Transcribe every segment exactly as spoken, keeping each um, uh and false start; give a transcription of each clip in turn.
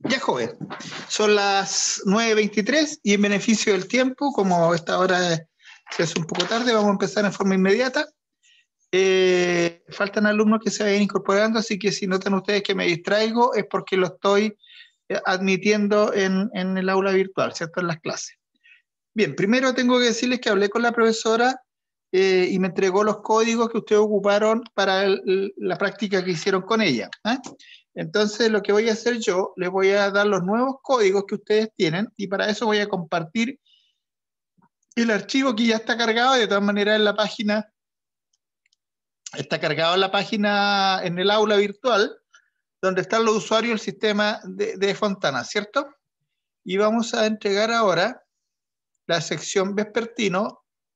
Ya, joven, son las nueve veintitrés y en beneficio del tiempo, como esta hora es, se hace un poco tarde, vamos a empezar en forma inmediata. Eh, faltan alumnos que se vayan incorporando, así que si notan ustedes que me distraigo es porque lo estoy eh, admitiendo en, en el aula virtual, ¿cierto? En las clases. Bien, primero tengo que decirles que hablé con la profesora eh, y me entregó los códigos que ustedes ocuparon para el, la práctica que hicieron con ella. ¿eh? Entonces, lo que voy a hacer yo, les voy a dar los nuevos códigos que ustedes tienen y para eso voy a compartir el archivo que ya está cargado. De todas maneras, en la página, está cargado en la página, en el aula virtual, donde están los usuarios del sistema de, de Fontana, ¿cierto? Y vamos a entregar ahora la sección vespertino.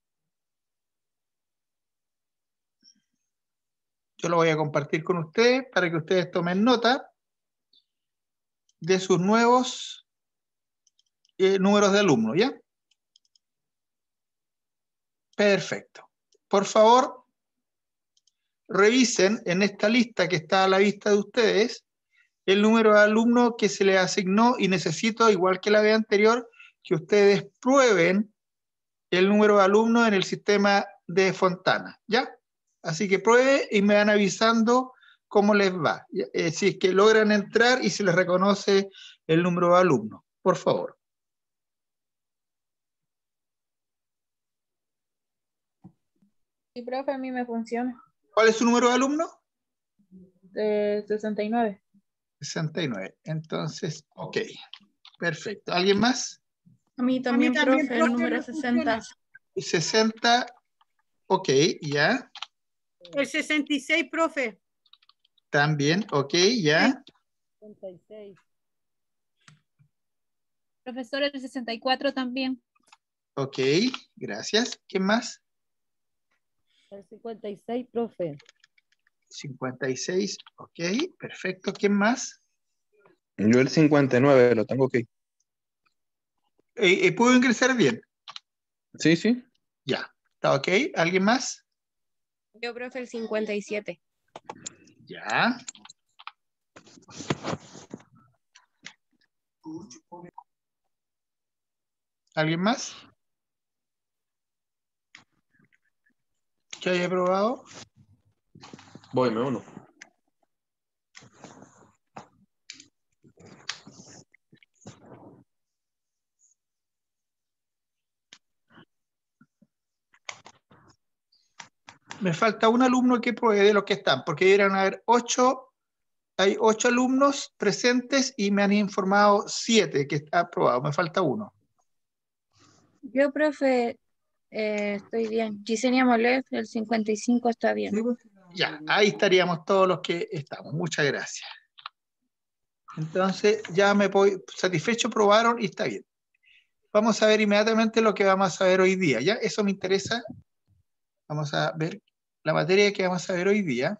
Yo lo voy a compartir con ustedes para que ustedes tomen nota de sus nuevos eh, números de alumnos, ¿ya? Perfecto. Por favor, revisen en esta lista que está a la vista de ustedes el número de alumnos que se les asignó y necesito, igual que la vez anterior, que ustedes prueben el número de alumnos en el sistema de Fontana, ¿ya? Así que prueben y me van avisando cómo les va. Eh, si es que logran entrar y se les reconoce el número de alumnos, por favor. Sí, profe, a mí me funciona. ¿Cuál es su número de alumnos? De sesenta y nueve. sesenta y nueve. Entonces, ok. Perfecto. ¿Alguien más? A mí también, a mí también profe, profe, el número sesenta. sesenta. Ok, ya. El sesenta y seis, profe. También, ok, ya. sesenta y seis. Profesor, el sesenta y cuatro también. Ok, gracias. ¿Quién más? El cincuenta y seis, profe. cincuenta y seis, ok, perfecto. ¿Quién más? Yo el cincuenta y nueve lo tengo aquí. Eh, eh, ¿Puedo ingresar bien? Sí, sí. Ya, está ok. ¿Alguien más? Yo, profe, el cincuenta y siete. Ya. ¿Alguien más? ¿Que haya probado? Voy, me uno. Me falta un alumno que pruebe de los que están, porque deberían haber ocho, hay ocho alumnos presentes y me han informado siete que está aprobado. Me falta uno. Yo, profe, eh, estoy bien. Gisenia Molet, el cincuenta y cinco está bien. Ya, ahí estaríamos todos los que estamos. Muchas gracias. Entonces, ya me voy satisfecho, probaron y está bien. Vamos a ver inmediatamente lo que vamos a ver hoy día. ¿Ya? Eso me interesa. Vamos a ver la materia que vamos a ver hoy día.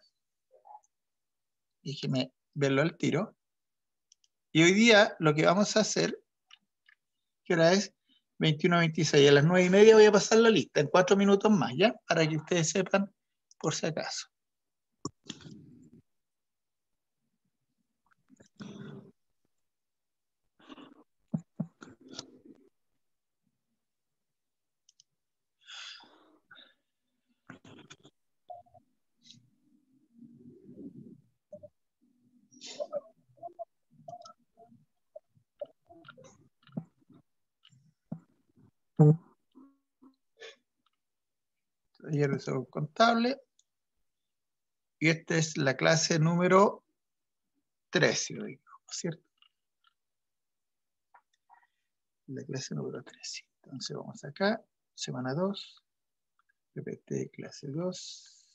Déjeme verlo al tiro. Y hoy día lo que vamos a hacer, ¿qué hora es? veintiuno a veintiséis. A las nueve y media voy a pasar la lista en cuatro minutos más, ¿ya? Para que ustedes sepan por si acaso. Taller de salud contable. Y esta es la clase número tres, si lo digo, ¿cierto? La clase número tres. Entonces vamos acá, semana dos, P P T clase dos.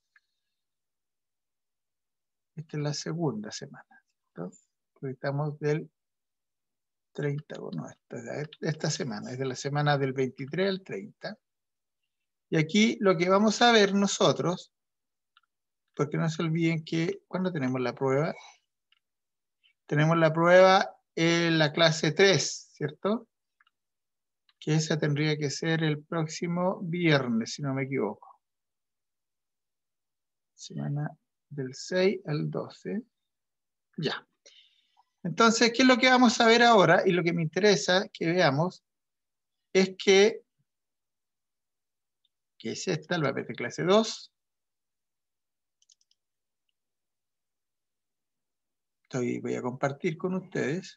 Esta es la segunda semana, ¿cierto? Porque estamos del treinta, bueno, esta, esta semana, es de la semana del veintitrés al treinta. Y aquí lo que vamos a ver nosotros, porque no se olviden que cuando tenemos la prueba, tenemos la prueba en la clase tres, ¿cierto? Que esa tendría que ser el próximo viernes, si no me equivoco. Semana del seis al doce. Ya. Entonces, ¿qué es lo que vamos a ver ahora? Y lo que me interesa que veamos es que, que es esta, el papel de clase dos. Estoy, voy a compartir con ustedes.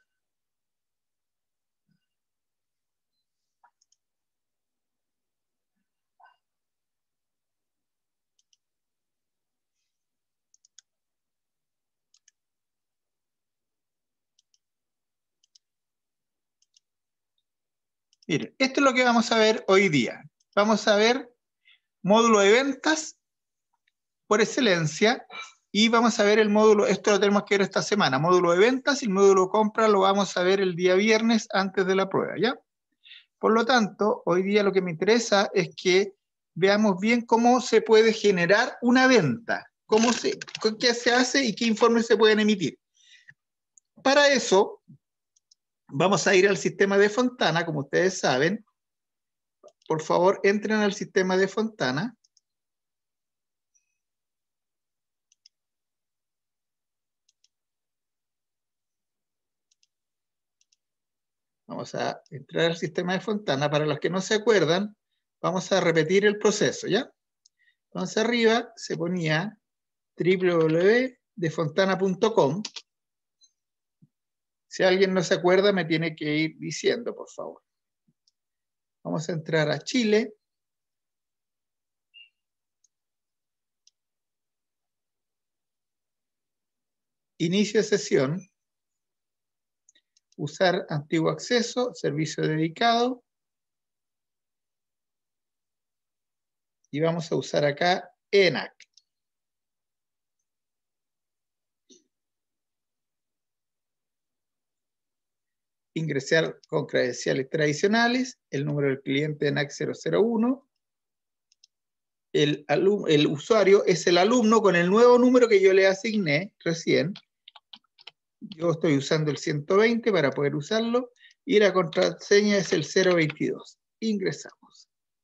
Miren, esto es lo que vamos a ver hoy día. Vamos a ver módulo de ventas por excelencia y vamos a ver el módulo, esto lo tenemos que ver esta semana, módulo de ventas y el módulo de compra lo vamos a ver el día viernes antes de la prueba, ¿ya? Por lo tanto, hoy día lo que me interesa es que veamos bien cómo se puede generar una venta, cómo se, qué se hace y qué informes se pueden emitir. Para eso, vamos a ir al sistema de Fontana, como ustedes saben. Por favor, entren al sistema de Fontana. Vamos a entrar al sistema de Fontana. Para los que no se acuerdan, vamos a repetir el proceso, ¿ya? Entonces arriba se ponía doble u doble u doble u punto de fontana punto com. Si alguien no se acuerda, me tiene que ir diciendo, por favor. Vamos a entrar a Chile. Inicio de sesión. Usar antiguo acceso, servicio dedicado. Y vamos a usar acá ENAC. Ingresar con credenciales tradicionales, el número del cliente ENAC cero cero uno. El, el usuario es el alumno con el nuevo número que yo le asigné recién. Yo estoy usando el ciento veinte para poder usarlo y la contraseña es el cero veintidós. Ingresamos.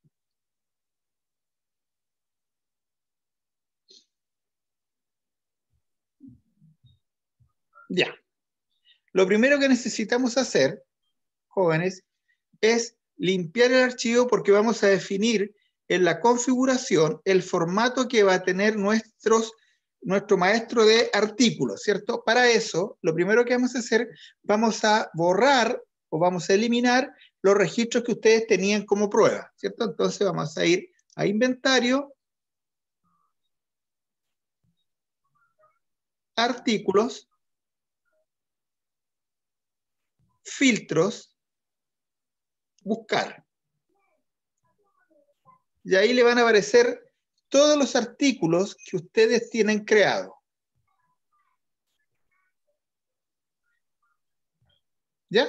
Ya. Lo primero que necesitamos hacer, jóvenes, es limpiar el archivo porque vamos a definir en la configuración el formato que va a tener nuestros, nuestro maestro de artículos, ¿cierto? Para eso, lo primero que vamos a hacer, vamos a borrar o vamos a eliminar los registros que ustedes tenían como prueba, ¿cierto? Entonces vamos a ir a inventario, artículos, filtros, buscar. Y ahí le van a aparecer todos los artículos que ustedes tienen creado. ¿Ya?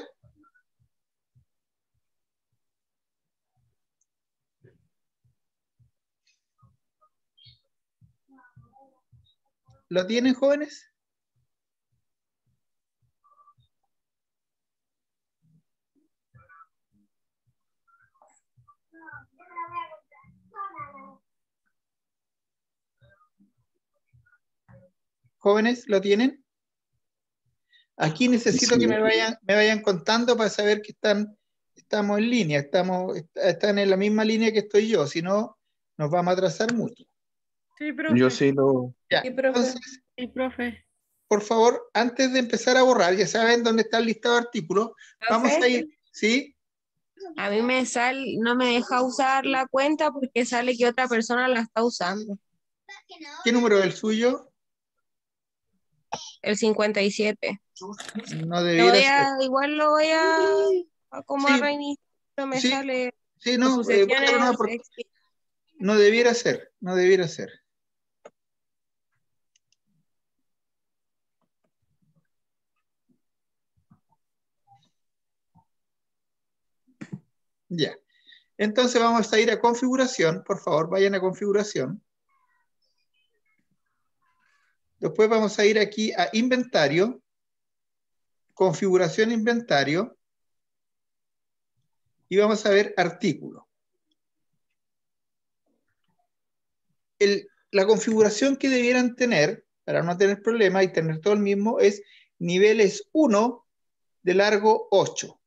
¿Lo tienen, jóvenes? ¿Jóvenes, lo tienen? Aquí necesito Sí. que me vayan, me vayan contando para saber que están, estamos en línea, estamos, están en la misma línea que estoy yo, si no, nos vamos a atrasar mucho. Sí, profe. Yo sí lo... Ya, Sí, profe. entonces, Sí, profe. por favor, antes de empezar a borrar, ya saben dónde está el listado de artículos, vamos a ir, ¿sí? A mí me sale, no me deja usar la cuenta porque sale que otra persona la está usando. ¿Qué número es el suyo? El cincuenta y siete. No Lo debiera voy ser. a, igual lo voy a, a como a Sí, reiniciar, pero me sí, sale sí, no, sus eh, bórralo, sesiones. no, porque no debiera ser, no debiera ser. Ya. Entonces vamos a ir a configuración, por favor, vayan a configuración. Después vamos a ir aquí a inventario, configuración inventario, y vamos a ver artículo. El, la configuración que debieran tener, para no tener problemas y tener todo el mismo, es niveles uno, de largo ocho.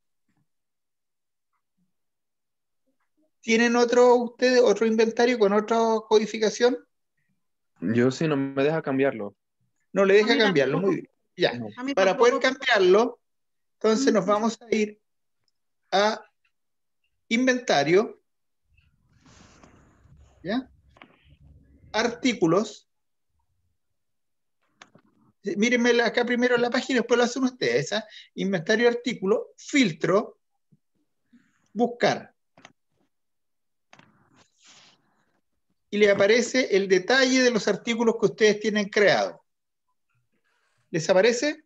¿Tienen otro ustedes, otro inventario con otra codificación? Yo sí no me deja cambiarlo. No le A deja mí cambiarlo, tampoco. muy bien. Ya, No. A mí para poder tampoco. cambiarlo, entonces Mm. nos vamos a ir a inventario, ¿ya? Artículos. Mírenme acá primero en la página, después lo hacen ustedes. ¿eh? Inventario, artículo, filtro, buscar. Y le aparece el detalle de los artículos que ustedes tienen creado. ¿Les aparece?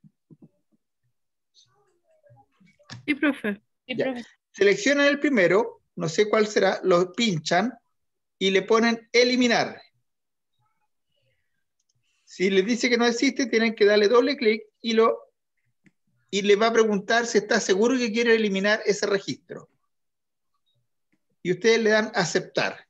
Sí, profe. Sí, Ya. profe. Seleccionan el primero, no sé cuál será, lo pinchan y le ponen eliminar. Si les dice que no existe, tienen que darle doble clic y, lo, y le va a preguntar si está seguro que quiere eliminar ese registro. Y ustedes le dan aceptar.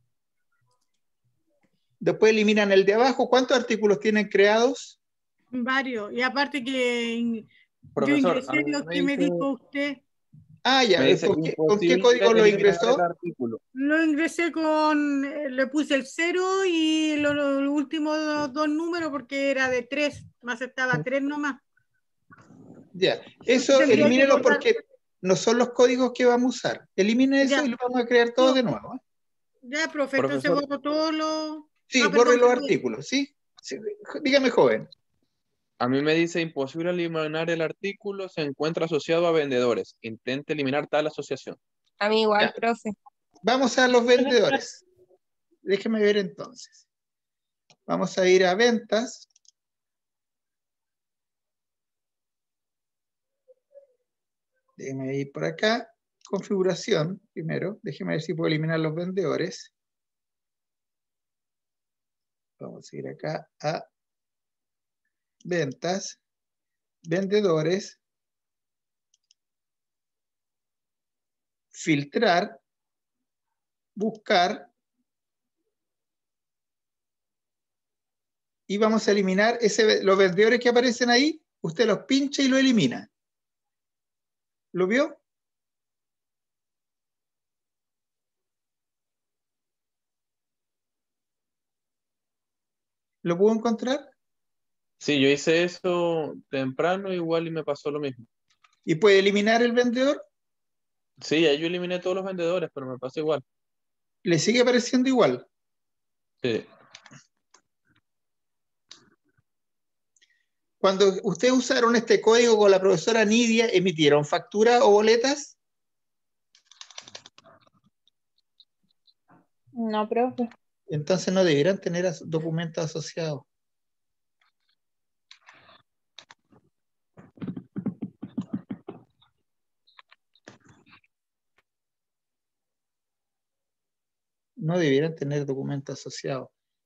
Después eliminan el de abajo. ¿Cuántos artículos tienen creados? Varios. Y aparte que in- yo Profesor, a ingresé mí los me que me dice, dijo usted. Ah, ya. me dice ¿Con qué, con qué imposible código lo eliminar el ingresó? artículo. Lo ingresé con, eh, le puse el cero y los lo, lo últimos dos, dos números porque era de tres, me aceptaba tres nomás. Ya. Eso Tendría que elimínelo borrar. porque no son los códigos que vamos a usar. Elimine eso Ya, y lo vamos a crear todos no, de nuevo. ¿eh? ya, profe, entonces Profesor, borro todos los. Sí, Ah, borre perdón, los perdón. artículos, ¿sí? Sí, dígame, joven. a mí me dice imposible eliminar el artículo, se encuentra asociado a vendedores. Intente eliminar tal asociación. A mí igual, Ya. profe. Vamos a los vendedores. Déjeme ver entonces. Vamos a ir a ventas. Déjeme ir por acá. Configuración, primero. Déjeme ver si puedo eliminar los vendedores. Vamos a ir acá a ventas, vendedores, filtrar, buscar, y vamos a eliminar ese, los vendedores que aparecen ahí, usted los pincha y lo elimina. ¿Lo vio? ¿Lo pudo encontrar? Sí, yo hice eso temprano igual y me pasó lo mismo. ¿Y puede eliminar el vendedor? Sí, ahí yo eliminé todos los vendedores, pero me pasó igual. ¿Le sigue apareciendo igual? Sí. Cuando ustedes usaron este código con la profesora Nidia, ¿emitieron factura o boletas? No, profe. Entonces no deberán tener as- documentos asociados. No debieran tener documentos asociados.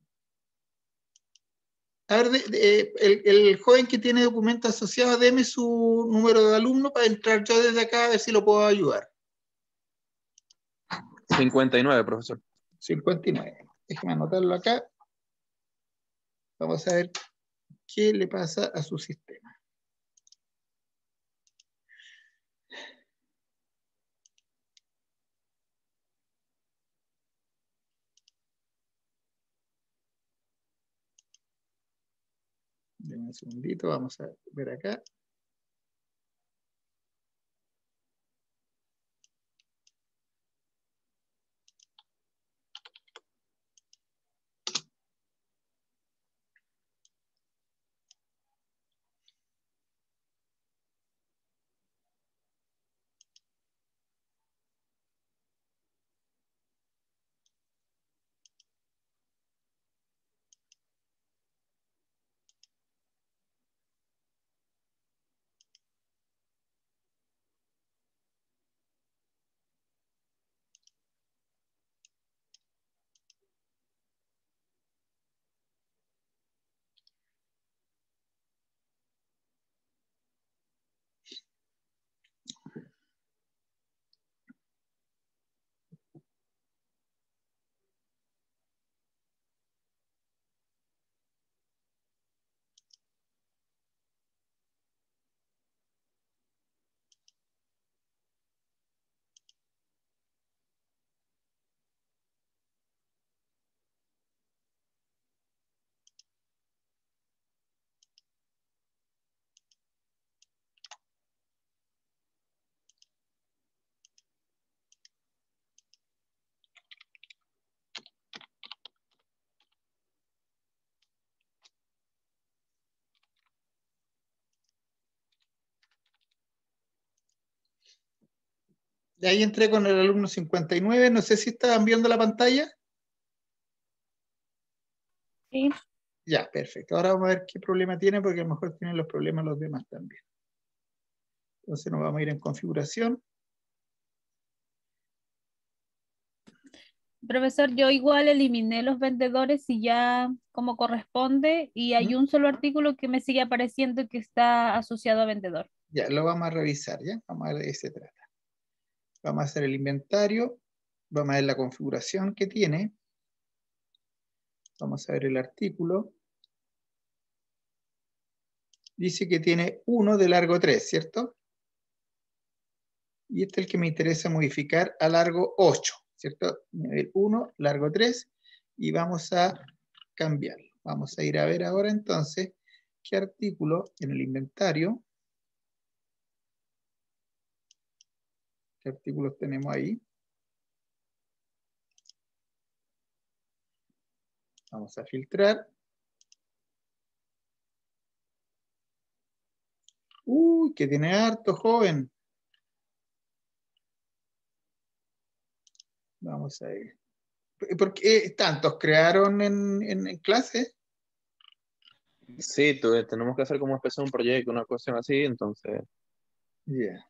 A ver, de- de- el, el joven que tiene documentos asociados, deme su número de alumno para entrar yo desde acá a ver si lo puedo ayudar. cincuenta y nueve, profesor. cincuenta y nueve. Déjeme anotarlo acá. Vamos a ver qué le pasa a su sistema. Denme un segundito, vamos a ver acá. De ahí entré con el alumno cincuenta y nueve. No sé si estaban viendo la pantalla. Sí. Ya, perfecto. Ahora vamos a ver qué problema tiene, porque a lo mejor tienen los problemas los demás también. Entonces nos vamos a ir en configuración. Profesor, yo igual eliminé los vendedores y ya como corresponde, y hay ¿Mm? un solo artículo que me sigue apareciendo que está asociado a vendedor. Ya, lo vamos a revisar, ¿ya? Vamos a ver de qué se trata. Vamos a hacer el inventario. Vamos a ver la configuración que tiene. Vamos a ver el artículo. Dice que tiene uno de largo tres, ¿cierto? Y este es el que me interesa modificar a largo ocho, ¿cierto? Nivel uno, largo tres, y vamos a cambiarlo. Vamos a ir a ver ahora entonces qué artículo en el inventario, qué artículos tenemos ahí. Vamos a filtrar. Uy, que tiene harto, joven. Vamos a ver. ¿Por qué tantos crearon en, en, en clase? Sí, tu- tenemos que hacer como especie de un proyecto, una cuestión así, entonces. Ya. Yeah.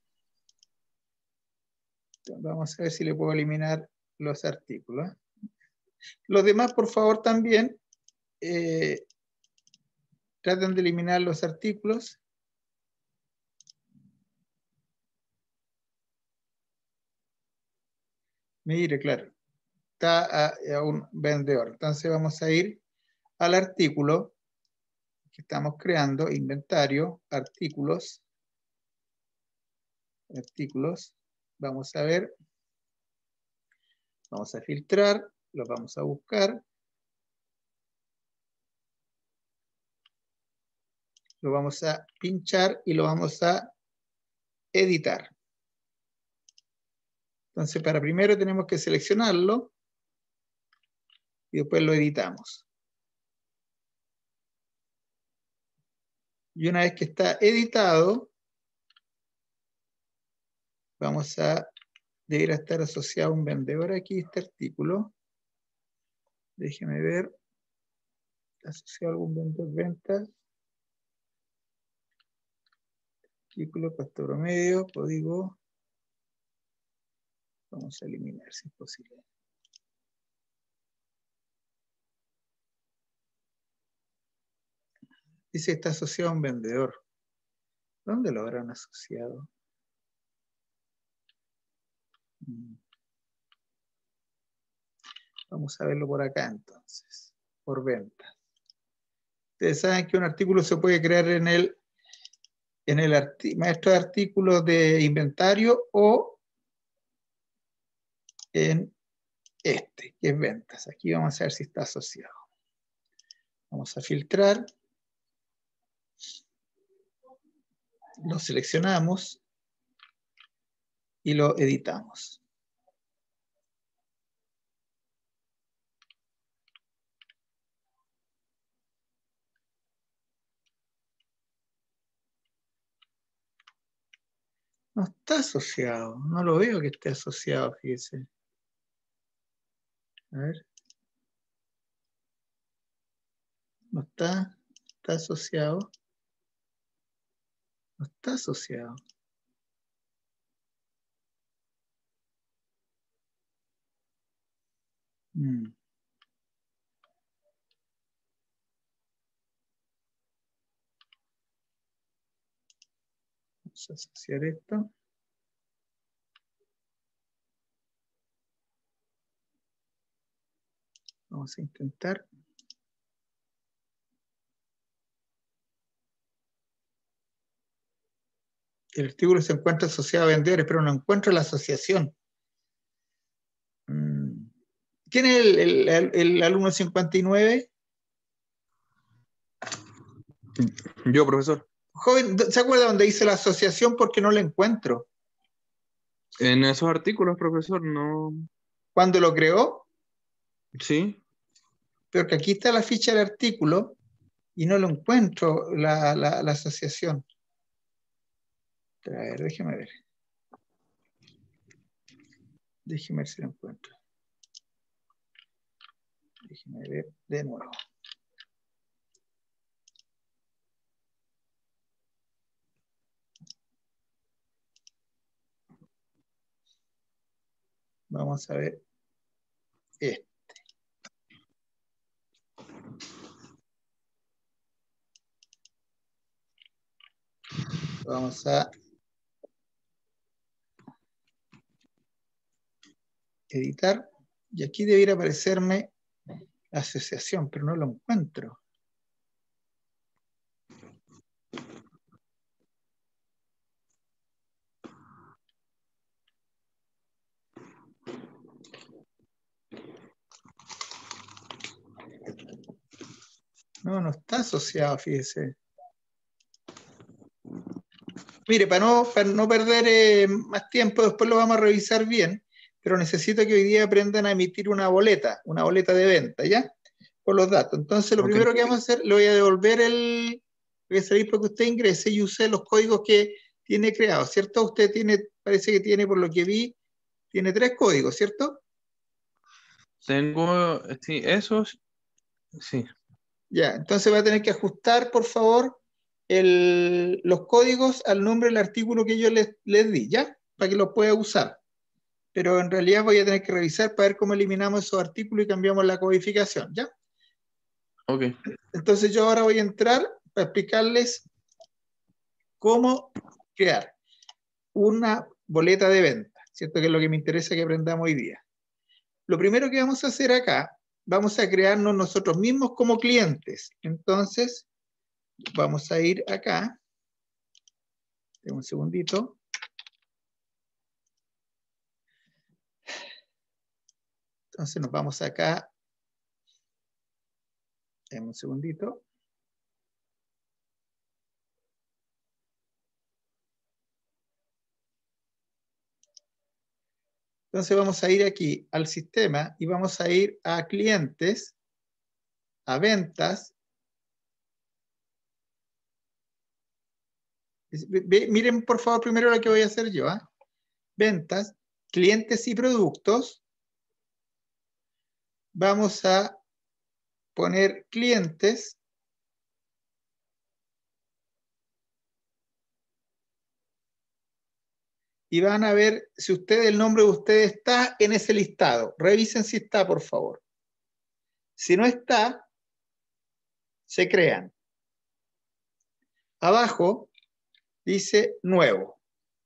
Vamos a ver si le puedo eliminar los artículos. Los demás, por favor, también eh, traten de eliminar los artículos. Mire, claro, está a, a un vendedor. Entonces vamos a ir al artículo que estamos creando, inventario, artículos, artículos. Vamos a ver, vamos a filtrar, los vamos a buscar. Lo vamos a pinchar y lo vamos a editar. Entonces, para primero tenemos que seleccionarlo y después lo editamos. Y una vez que está editado, vamos a, debería estar asociado a un vendedor aquí, este artículo. Déjeme ver. ¿Asociado a algún vendedor ventas? Artículo, costo promedio, código. Vamos a eliminar si es posible. Dice que está asociado a un vendedor. ¿Dónde lo habrán asociado? Vamos a verlo por acá entonces. Por ventas. Ustedes saben que un artículo se puede crear en el, en el maestro de artículos de inventario o en este, que es ventas. Aquí vamos a ver si está asociado. Vamos a filtrar. Lo seleccionamos y lo editamos. No está asociado, no lo veo que esté asociado, fíjese. A ver. No está, está asociado. No está asociado. Mm. Vamos a asociar esto. Vamos a intentar. El artículo se encuentra asociado a vendedores, pero no encuentro la asociación. Mm. ¿Quién es el, el, el, el alumno cincuenta y nueve? Yo, profesor. Joven, ¿se acuerda dónde dice la asociación? Porque no la encuentro. En esos artículos, profesor, no. ¿Cuándo lo creó? Sí. Pero que aquí está la ficha del artículo y no lo encuentro, la, la, la asociación. A ver, déjeme ver. Déjeme ver si lo encuentro. Déjeme ver de nuevo. Vamos a ver este. Vamos a editar. Y aquí debiera aparecerme la asociación, pero no lo encuentro. No, no está asociado, fíjese. Mire, para no, para no perder eh, más tiempo, después lo vamos a revisar bien, pero necesito que hoy día aprendan a emitir una boleta, una boleta de venta, ¿ya? Por los datos. Entonces, lo Ok. primero que vamos a hacer, le voy a devolver el... Voy a salir para que usted ingrese y use los códigos que tiene creados, ¿cierto? Usted tiene, parece que tiene, por lo que vi, tiene tres códigos, ¿cierto? Tengo, sí, esos, sí. Ya, entonces va a tener que ajustar, por favor, el- los códigos al nombre del artículo que yo les, les di, ¿ya? Para que los pueda usar. Pero en realidad voy a tener que revisar para ver cómo eliminamos esos artículos y cambiamos la codificación, ¿ya? Ok. Entonces yo ahora voy a entrar para explicarles cómo crear una boleta de venta, ¿cierto? Que es lo que me interesa que aprendamos hoy día. Lo primero que vamos a hacer acá, vamos a crearnos nosotros mismos como clientes. Entonces, vamos a ir acá. Un segundito. Entonces nos vamos acá. Un segundito. Entonces vamos a ir aquí al sistema y vamos a ir a clientes, a ventas. Miren por favor primero lo que voy a hacer yo. ¿eh? Ventas, clientes y productos. Vamos a poner clientes. Y van a ver si usted, el nombre de usted está en ese listado. Revisen si está, por favor. Si no está, se crean. Abajo dice nuevo.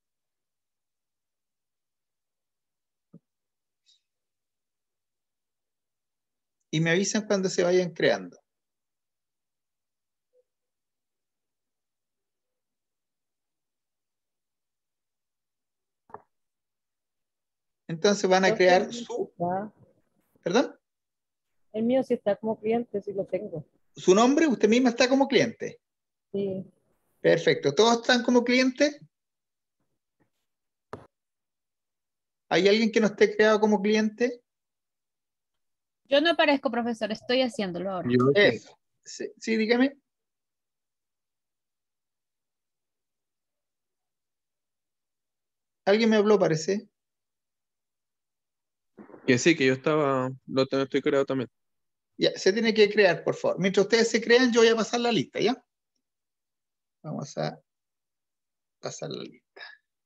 Y me avisan cuando se vayan creando. Entonces van a Profe, crear el mío sí su... está. ¿Perdón? El mío sí está como cliente, sí lo tengo. Su nombre, usted misma está como cliente. Sí. Perfecto. ¿Todos están como cliente? ¿Hay alguien que no esté creado como cliente? Yo no aparezco, profesor, estoy haciéndolo ahora. Yo sí. Eso. Sí, sí, dígame. Alguien me habló, parece. Que sí, que yo estaba, lo tengo, estoy creado también. Ya, se tiene que crear, por favor. Mientras ustedes se crean, yo voy a pasar la lista, ¿ya? Vamos a pasar la lista.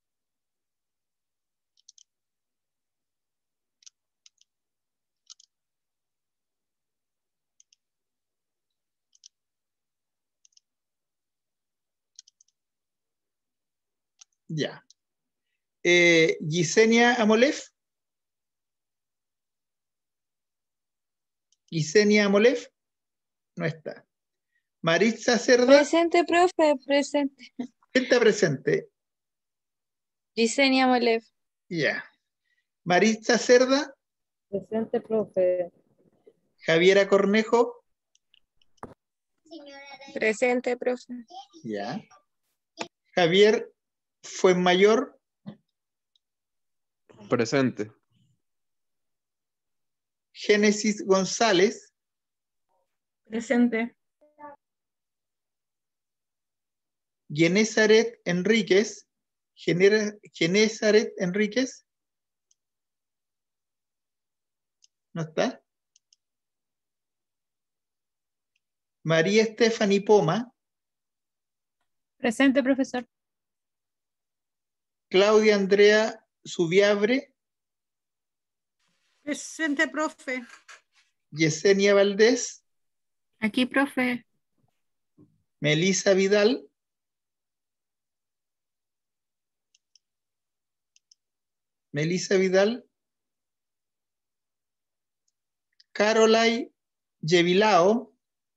Ya. Eh, Yesenia Amolef. Yesenia Amolef. No está. Maritza Cerda. Presente, profe, presente. ¿Quién está presente? Yesenia Molev. Ya. Maritza Cerda. Presente, profe. Javiera Cornejo. Presente, profe. Ya. Javier Fuenmayor. Presente. Génesis González. Presente. Genezaret Enríquez. Gener- Genezaret Enríquez. ¿No está? María Stephanie Poma. Presente, profesor. Claudia Andrea Subiabre. Presente, profe. Yesenia Valdés. Aquí, profe. Melisa Vidal. Melisa Vidal. Caroline Yevilao.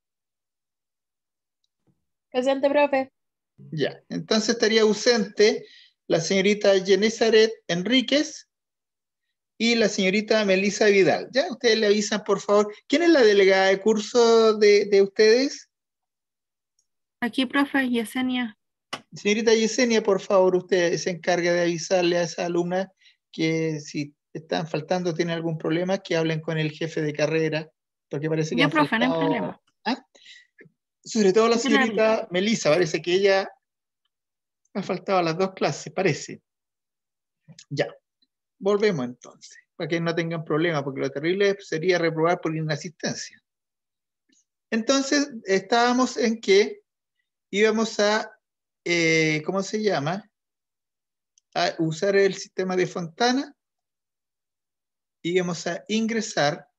Presente, profe. Ya, entonces estaría ausente la señorita Yenezaret Enríquez y la señorita Melisa Vidal. Ya, ustedes le avisan, por favor. ¿Quién es la delegada de curso de, de ustedes? Aquí, profe, Yesenia. Señorita Yesenia, por favor, usted se encarga de avisarle a esa alumna que si están faltando, tienen algún problema, que hablen con el jefe de carrera, porque parece que Ya, han profe, no hay faltado... problema. ¿Ah? Sobre todo la Hay que la señorita Melisa, parece que ella ha faltado a las dos clases, parece. Ya, volvemos entonces, para que no tengan problema, porque lo terrible sería reprobar por inasistencia. Entonces, estábamos en que íbamos a, eh, ¿cómo se llama? A usar el sistema de Fontana y íbamos a ingresar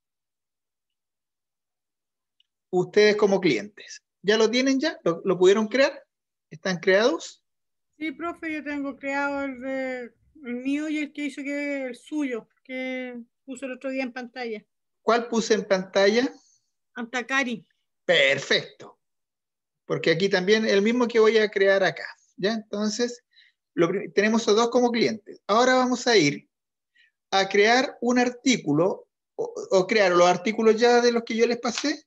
ustedes como clientes. ¿Ya lo tienen ya? ¿Lo, lo pudieron crear? ¿Están creados? Sí, profe, yo tengo creado el, de, el mío y el que hizo que el suyo, que puso el otro día en pantalla. ¿Cuál puse en pantalla? Antacari. Perfecto. Porque aquí también el mismo que voy a crear acá. ¿Ya? Entonces, lo, tenemos a dos como clientes. Ahora vamos a ir a crear un artículo o, o crear los artículos ya de los que yo les pasé.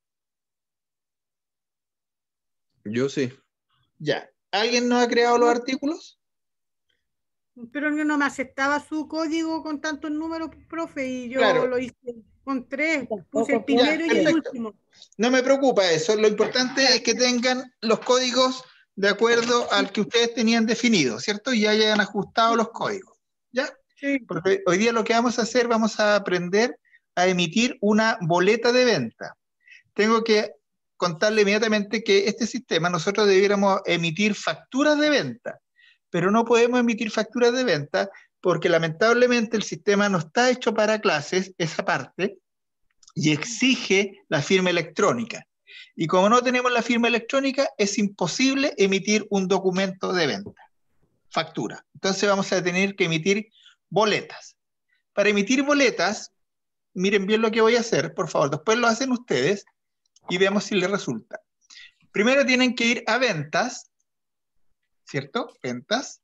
Yo sí. Ya. ¿Alguien no ha creado los artículos? Pero no me aceptaba su código con tantos números, profe, y yo Claro. lo hice con tres. Tampoco Puse el puedo. primero Ya, y el perfecto. último. No me preocupa eso. Lo importante es que tengan los códigos de acuerdo al que ustedes tenían definido, ¿cierto? Y hayan ajustado los códigos. ¿Ya? Sí. Porque hoy día lo que vamos a hacer, vamos a aprender a emitir una boleta de venta. Tengo que contarle inmediatamente que este sistema nosotros debiéramos emitir facturas de venta, pero no podemos emitir facturas de venta porque lamentablemente el sistema no está hecho para clases, esa parte, y exige la firma electrónica. Y como no tenemos la firma electrónica, es imposible emitir un documento de venta, factura. Entonces vamos a tener que emitir boletas. Para emitir boletas, miren bien lo que voy a hacer, por favor, después lo hacen ustedes y veamos si les resulta. Primero tienen que ir a ventas, ¿cierto? Ventas.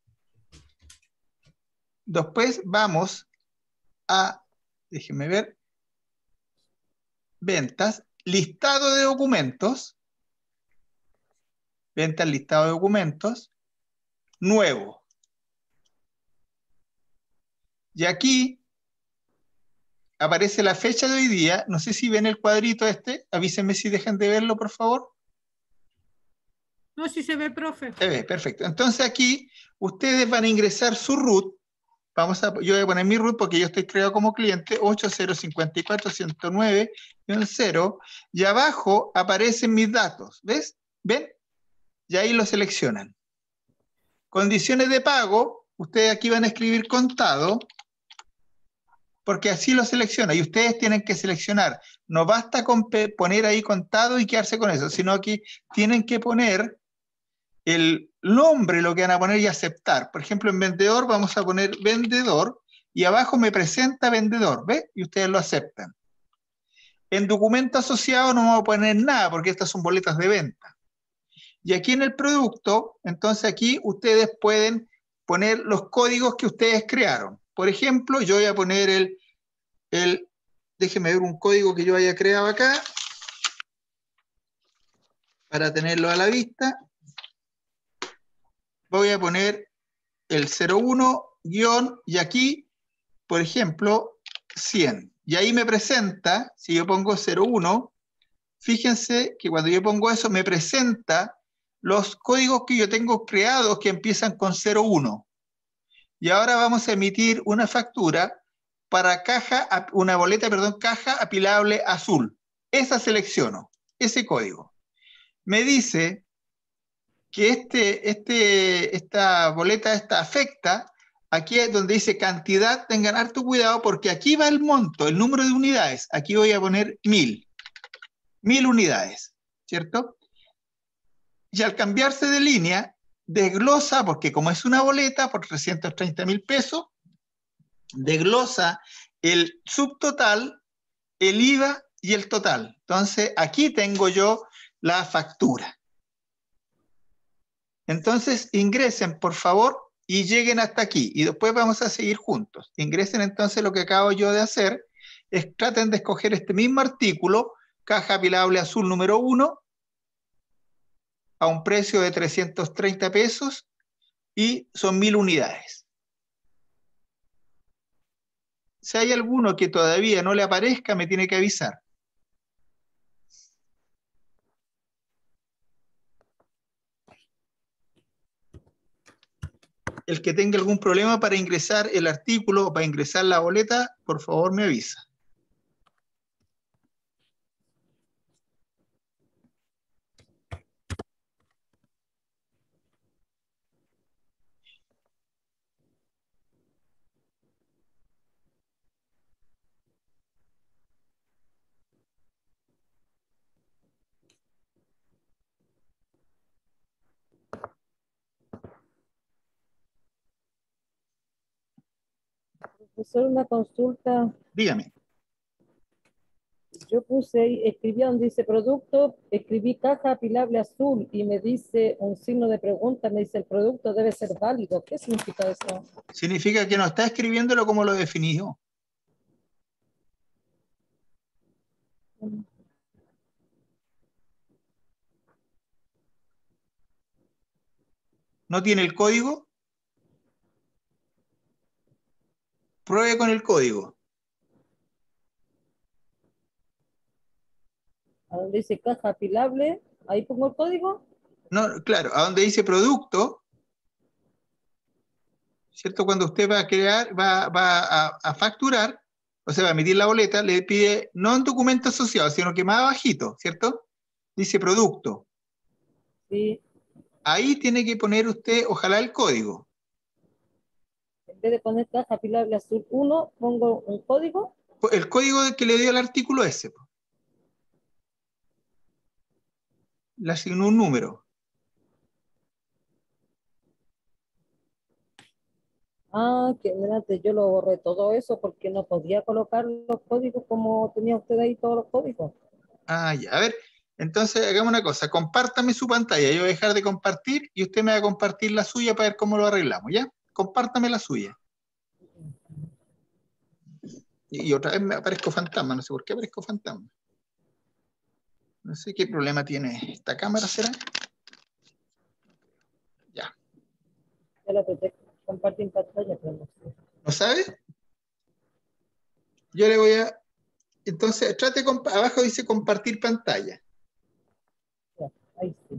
Después vamos a, déjenme ver, ventas, listado de documentos, ventas, listado de documentos, nuevo. Y aquí aparece la fecha de hoy día, no sé si ven el cuadrito este, avísenme si dejan de verlo, por favor. No, si se ve, profe. Se ve, perfecto. Entonces aquí ustedes van a ingresar su root. Vamos a, yo voy a poner mi root porque yo estoy creado como cliente ocho cero cinco cuatro uno cero nueve cero y abajo aparecen mis datos. ¿Ves? ¿Ven? Y ahí lo seleccionan. Condiciones de pago, ustedes aquí van a escribir contado porque así lo selecciona y ustedes tienen que seleccionar. No basta con poner ahí contado y quedarse con eso, sino que tienen que poner el nombre, lo que van a poner y aceptar. Por ejemplo, en vendedor vamos a poner vendedor y abajo me presenta vendedor, ¿ves? Y ustedes lo aceptan. En documento asociado no vamos a poner nada porque estas son boletas de venta. Y aquí en el producto, entonces aquí ustedes pueden poner los códigos que ustedes crearon. Por ejemplo, yo voy a poner el, el déjenme ver un código que yo haya creado acá para tenerlo a la vista. Voy a poner el cero uno guión y aquí, por ejemplo, cien. Y ahí me presenta, si yo pongo cero uno, fíjense que cuando yo pongo eso me presenta los códigos que yo tengo creados que empiezan con cero uno. Y ahora vamos a emitir una factura para caja, una boleta, perdón, caja apilable azul. Esa selecciono, ese código. Me dice que este, este, esta boleta esta afecta, aquí es donde dice cantidad, tengan harto cuidado porque aquí va el monto, el número de unidades. Aquí voy a poner mil. Mil unidades, ¿cierto? Y al cambiarse de línea, desglosa, porque como es una boleta por trescientos treinta mil pesos, desglosa el subtotal, el I V A y el total. Entonces, aquí tengo yo la factura. Entonces, ingresen, por favor, y lleguen hasta aquí. Y después vamos a seguir juntos. Ingresen entonces lo que acabo yo de hacer, es traten de escoger este mismo artículo, caja apilable azul número uno, a un precio de trescientos treinta pesos, y son mil unidades. Si hay alguno que todavía no le aparezca, me tiene que avisar. El que tenga algún problema para ingresar el artículo o para ingresar la boleta, por favor me avisa. Profesor, una consulta. Dígame. Yo puse ahí, escribí donde dice producto, escribí caja apilable azul y me dice un signo de pregunta, me dice el producto debe ser válido. ¿Qué significa eso? Significa que no está escribiéndolo como lo definió. ¿No tiene el código? Pruebe con el código. A donde dice caja apilable, ahí pongo el código. No, claro, a donde dice producto, ¿cierto? Cuando usted va a crear, va, va a, a facturar, o sea, va a emitir la boleta, le pide no en documento asociado, sino que más abajito, ¿cierto? Dice producto. Sí. Ahí tiene que poner usted, ojalá, el código. En vez de poner caja apilable azul uno, pongo un código. El código que le dio el artículo ese. Le asignó un número. Ah, que delante yo lo borré todo eso porque no podía colocar los códigos como tenía usted ahí todos los códigos. Ah, ya. A ver, entonces hagamos una cosa. Compártame su pantalla. Yo voy a dejar de compartir y usted me va a compartir la suya para ver cómo lo arreglamos, ¿ya? Compártame la suya. Y, y otra vez me aparezco fantasma. No sé por qué aparezco fantasma. No sé qué problema tiene esta cámara, ¿será? Ya. Ya lo apreté, compartir pantalla, pero no sé. ¿No sabe? Yo le voy a... Entonces, trate, con... abajo dice compartir pantalla. Ya, ahí sí.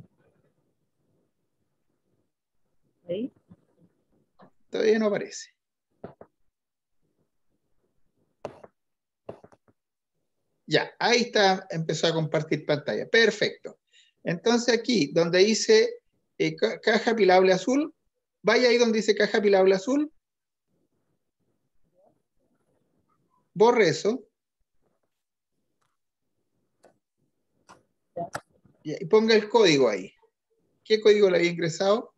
Ahí. Todavía no aparece. Ya, ahí está, empezó a compartir pantalla. Perfecto. Entonces aquí, donde dice eh, ca caja apilable azul, vaya ahí donde dice caja apilable azul, borre eso, Ya. y ponga el código ahí. ¿Qué código le había ingresado?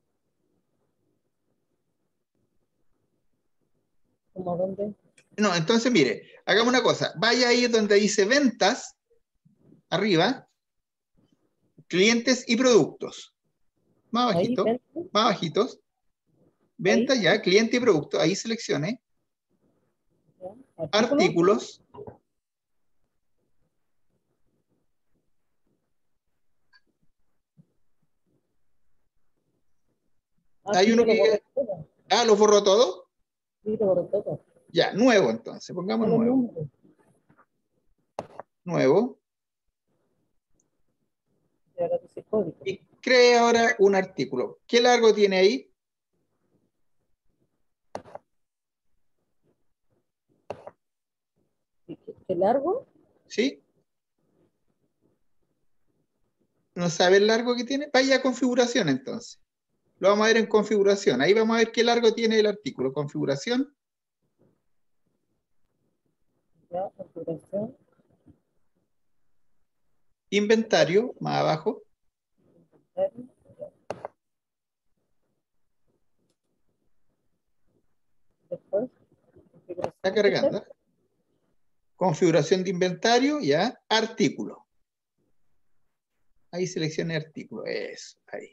¿Cómo dónde? No, entonces mire, hagamos una cosa. Vaya ahí donde dice ventas, arriba, clientes y productos. Más Ahí, bajito, vente. más bajitos. Venta Ahí. ya, cliente y producto. Ahí seleccione. Ya. Artículo. Artículos. Ah, Hay sí, uno yo lo borré que... todo. Ah, ¿lo borró todo? Sí, lo borré todo. Ya, nuevo entonces. Pongamos Solo nuevo. número. Nuevo. Y ahora dice código. Y cree ahora un artículo. ¿Qué largo tiene ahí? ¿Qué largo? ¿Sí? ¿No sabe el largo que tiene? Vaya a configuración entonces. Lo vamos a ver en configuración. Ahí vamos a ver qué largo tiene el artículo. Configuración. Ya, configuración. Inventario, más abajo. Después, configuración. Está cargando. Configuración de inventario, ya. Artículo. Ahí seleccione artículo. Eso, ahí.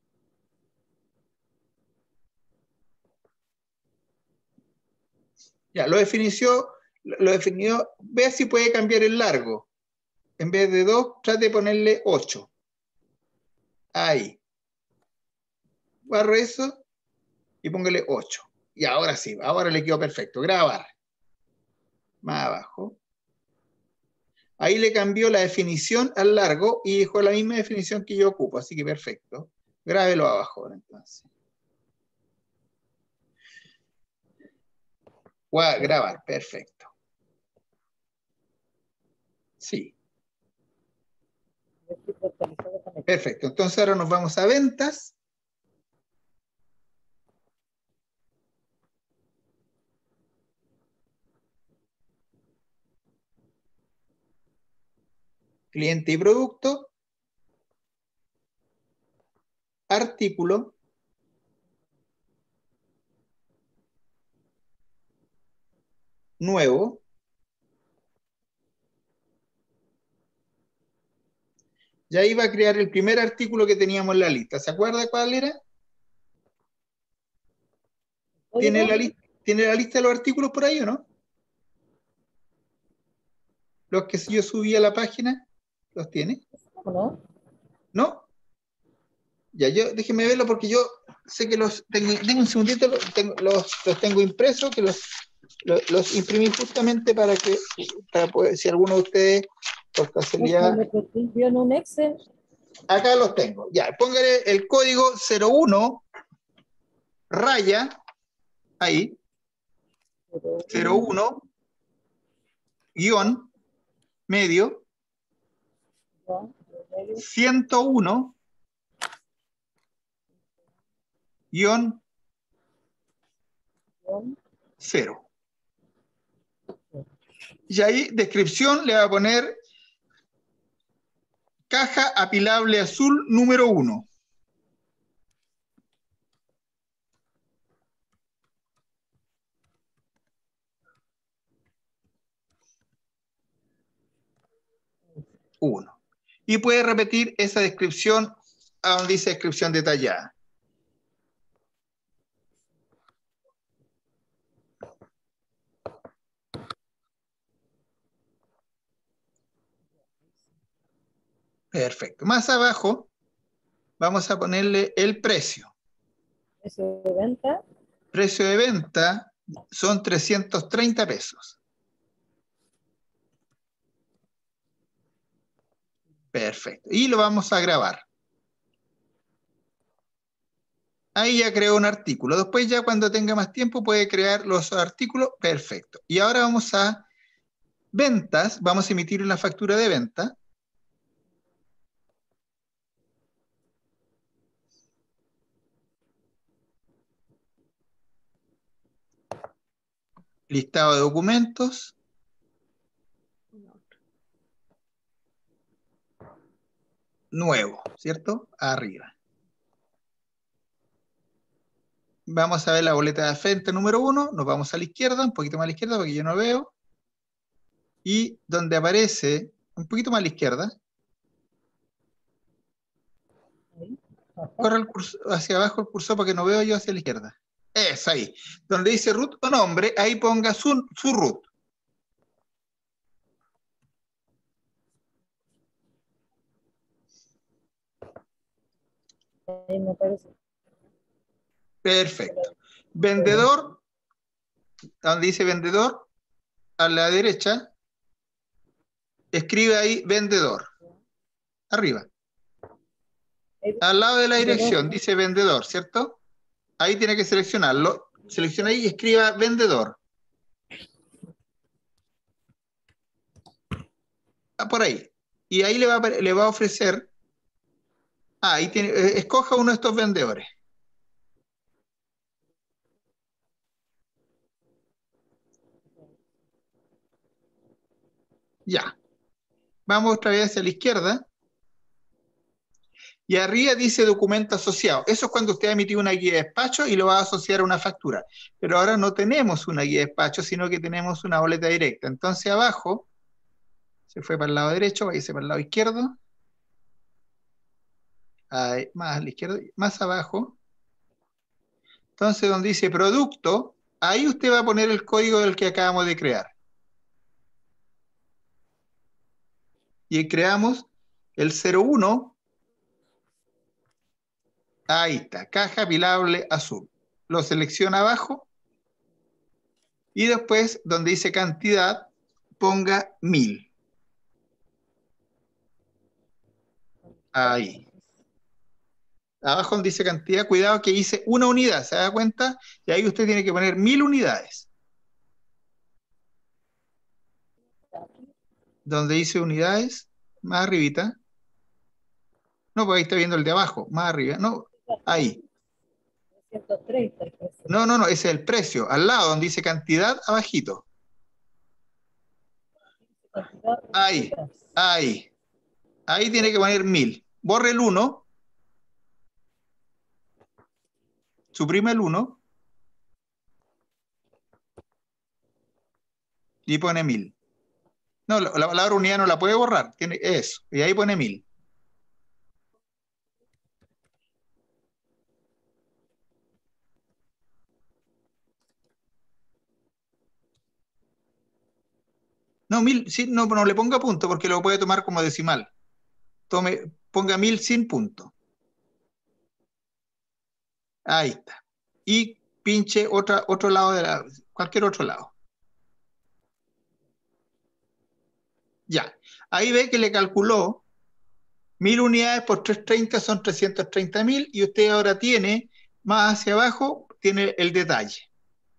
Ya, lo definió, lo definió. Ve si puede cambiar el largo. En vez de dos, trate de ponerle ocho. Ahí. Barro eso y póngale ocho. Y ahora sí, ahora le quedó perfecto. Grabar. Más abajo. Ahí le cambió la definición al largo y dejó la misma definición que yo ocupo. Así que perfecto. Grábelo abajo ahora entonces. Gua- Grabar, perfecto. Sí. Perfecto. Entonces ahora nos vamos a ventas. Cliente y producto. Artículo. Nuevo. Y ahí va a crear el primer artículo que teníamos en la lista. ¿Se acuerda cuál era? ¿Tiene la, li- ¿Tiene la lista de los artículos por ahí o no? Los que yo subí a la página, ¿los tiene? ¿No? ¿No? Ya, yo, déjeme verlo porque yo sé que los tengo, tengo un segundito, los tengo, los, los tengo impresos, que los, los, los imprimí justamente para que, para poder, si alguno de ustedes, por casualidad, ¿Me envió en un Excel? acá los tengo. Ya, póngale el código cero uno, raya, ahí, cero uno, guión, medio, ciento uno, guión, cero. Y ahí, descripción, le va a poner caja apilable azul número uno. uno. Y puede repetir esa descripción a donde dice descripción detallada. Perfecto. Más abajo vamos a ponerle el precio. ¿Precio de venta? Precio de venta son trescientos treinta pesos. Perfecto. Y lo vamos a grabar. Ahí ya creó un artículo. Después ya cuando tenga más tiempo puede crear los artículos. Perfecto. Y ahora vamos a ventas. Vamos a emitir una factura de venta. Listado de documentos. Nuevo, ¿cierto? Arriba. Vamos a ver la boleta de frente número uno. Nos vamos a la izquierda, un poquito más a la izquierda porque yo no veo. Y donde aparece, un poquito más a la izquierda, corre el cursor, hacia abajo el cursor porque no veo yo hacia la izquierda. Es ahí. Donde dice root o nombre, ahí ponga su, su root. Ahí me parece. Perfecto. Vendedor, donde dice vendedor, a la derecha, escribe ahí vendedor. Arriba. Al lado de la dirección dice vendedor, ¿cierto? Ahí tiene que seleccionarlo. Selecciona ahí y escriba vendedor. por ahí. Y ahí le va, a- le va a ofrecer, ah, ahí tiene, eh, escoja uno de estos vendedores. Ya. Vamos otra vez hacia la izquierda. Y arriba dice documento asociado. Eso es cuando usted ha emitido una guía de despacho y lo va a asociar a una factura. Pero ahora no tenemos una guía de despacho, sino que tenemos una boleta directa. Entonces abajo, se fue para el lado derecho, va a irse para el lado izquierdo. Ahí, más a la izquierda, más abajo. Entonces donde dice producto, ahí usted va a poner el código del que acabamos de crear. Y creamos el cero uno. Ahí está, caja pilable azul. Lo selecciona abajo y después donde dice cantidad, ponga mil. Ahí. Abajo donde dice cantidad, cuidado que dice una unidad, ¿se da cuenta? Y ahí usted tiene que poner mil unidades. Donde dice unidades, más arribita. No, porque ahí está viendo el de abajo, más arriba. No, ahí. ciento treinta el precio. No, no, no, ese es el precio. Al lado donde dice cantidad, abajito. Cantidad, Ahí, unidades. ahí. Ahí tiene que poner mil. Borre el uno. Suprime el uno. Y pone mil. No, la, la palabra unidad no la puede borrar. Tiene eso. Y ahí pone mil. No, mil, sí, no, no le ponga punto porque lo puede tomar como decimal. Tome, ponga mil sin punto. Ahí está. Y pinche otra, otro lado de la, cualquier otro lado. Ya. Ahí ve que le calculó mil unidades por trescientos treinta son trescientos treinta mil y usted ahora tiene más hacia abajo, tiene el detalle.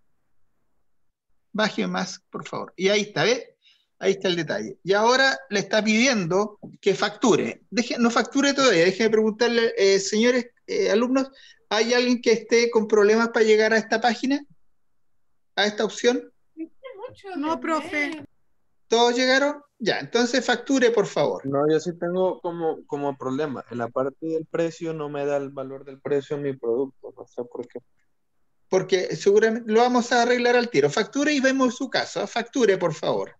Baje más, por favor. Y ahí está, ¿ve? Ahí está el detalle. Y ahora le está pidiendo que facture. Deje, no facture todavía. Déjeme preguntarle, eh, señores eh, alumnos, ¿hay alguien que esté con problemas para llegar a esta página? ¿A esta opción? No, profe. ¿Todos llegaron? Ya, entonces facture, por favor. No, yo sí tengo como, como problema. En la parte del precio no me da el valor del precio en mi producto. No sé por qué. Porque seguramente lo vamos a arreglar al tiro. Facture y vemos su caso. Facture, por favor.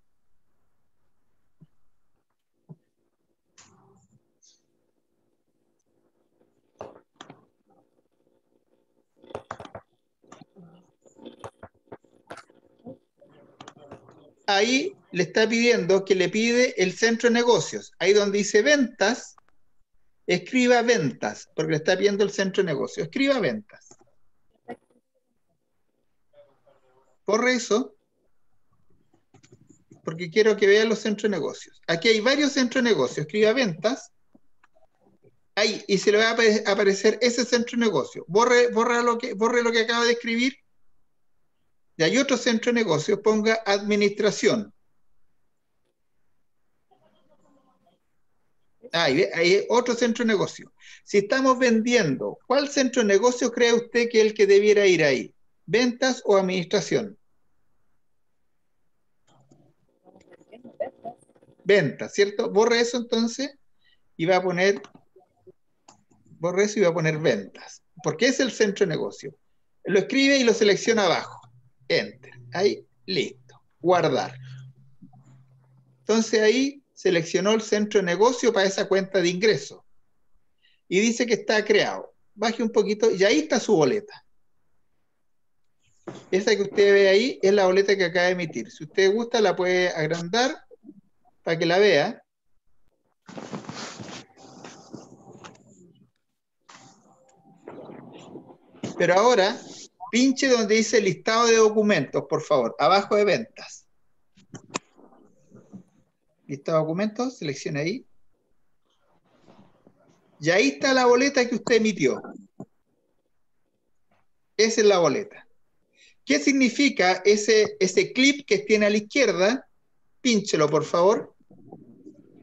Ahí le está pidiendo que le pide el centro de negocios. Ahí donde dice ventas, escriba ventas, porque le está pidiendo el centro de negocios. Escriba ventas. Por eso, porque quiero que vea los centros de negocios. Aquí hay varios centros de negocios. Escriba ventas. Ahí, y se le va a apare- aparecer ese centro de negocio. Borre, borre, lo que, borre lo que acaba de escribir. Y hay otro centro de negocios, ponga administración. Ahí, hay otro centro de negocio. Si estamos vendiendo, ¿cuál centro de negocio cree usted que es el que debiera ir ahí? ¿Ventas o administración? Ventas, ¿cierto? Borre eso entonces y va a poner, borre eso y va a poner ventas. Porque es el centro de negocio. Lo escribe y lo selecciona abajo. Enter. Ahí, listo. Guardar. Entonces ahí seleccionó el centro de negocio para esa cuenta de ingreso. Y dice que está creado. Baje un poquito y ahí está su boleta. Esa que usted ve ahí es la boleta que acaba de emitir. Si usted gusta, la puede agrandar para que la vea. Pero ahora, pinche donde dice listado de documentos, por favor, abajo de ventas. Listado de documentos, seleccione ahí. Y ahí está la boleta que usted emitió. Esa es la boleta. ¿Qué significa ese, ese clip que tiene a la izquierda? Pínchelo, por favor.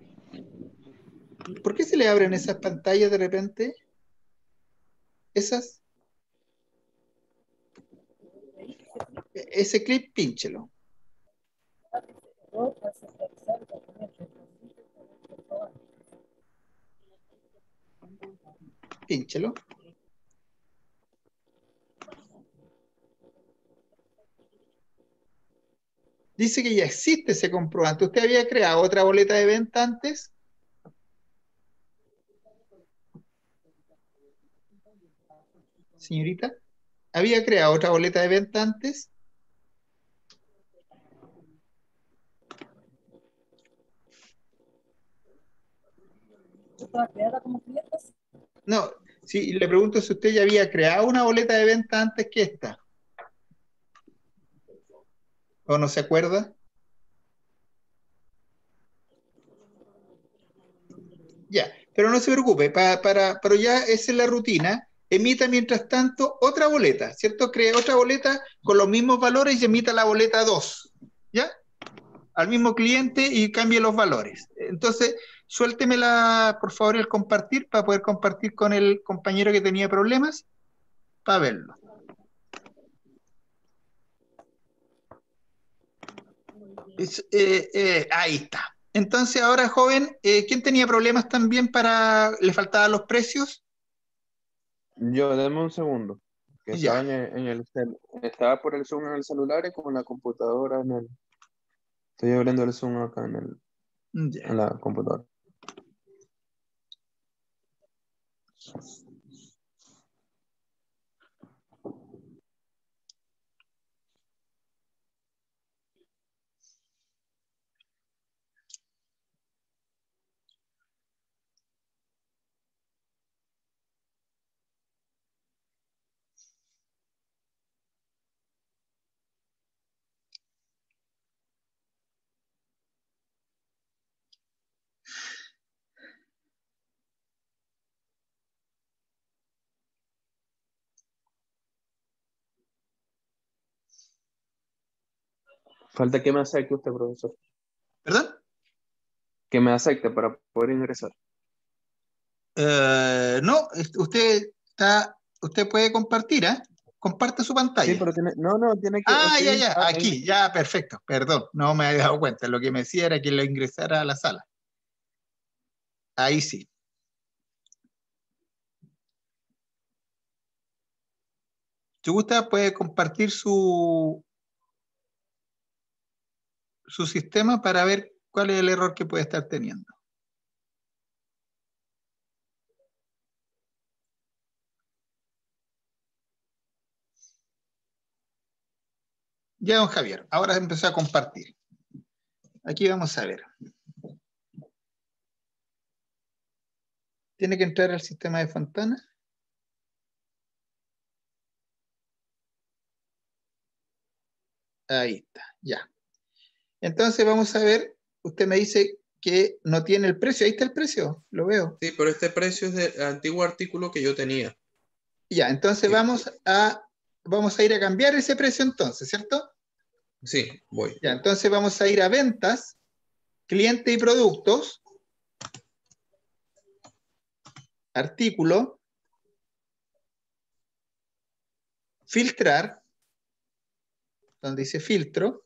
¿Por qué se le abren esas pantallas de repente? Esas. E- Ese clip, pínchelo. Pínchelo. Dice que ya existe ese comprobante. ¿Usted había creado otra boleta de venta antes? Señorita, ¿había creado otra boleta de venta antes? ¿Estaba creada como clientes? No, sí, le pregunto si usted ya había creado una boleta de venta antes que esta, o no se acuerda. Ya, pero no se preocupe, pa- para, pero ya esa es la rutina. Emita mientras tanto otra boleta, ¿cierto? Cree otra boleta con los mismos valores y emita la boleta dos, ¿ya? Al mismo cliente y cambie los valores. Entonces, suéltemela, por favor, el compartir para poder compartir con el compañero que tenía problemas para verlo. Es- eh, eh, ahí está. Entonces, ahora, joven, eh, ¿quién tenía problemas también para, le faltaban los precios? Yo, deme un segundo. Que estaba Ya, en el, en el cel- estaba por el Zoom en el celular y con la computadora en el. Estoy abriendo el Zoom acá en el, ya. en la computadora. Falta que me acepte usted, profesor. ¿Perdón? Que me acepte para poder ingresar. Eh, no, es- usted está, usted puede compartir, ¿eh? Comparte su Sí, pantalla. pero tiene. No, no, tiene que. Ah, ya, Sí, ya, ah, ahí. aquí, ya, perfecto, perdón, no me había dado cuenta. Lo que me decía era que lo ingresara a la sala. Ahí sí. Si gusta, puede compartir su, su sistema para ver cuál es el error que puede estar teniendo. Ya, don Javier, ahora empezó a compartir. Aquí vamos a ver. Tiene que entrar al sistema de Fontana. Ahí está, ya. Entonces vamos a ver, usted me dice que no tiene el precio, ahí está el precio, lo veo. Sí, pero este precio es del antiguo artículo que yo tenía. Ya, entonces Sí, vamos a, vamos a ir a cambiar ese precio entonces, ¿cierto? sí, voy. Ya, entonces vamos a ir a ventas, cliente y productos, artículo, filtrar, donde dice filtro,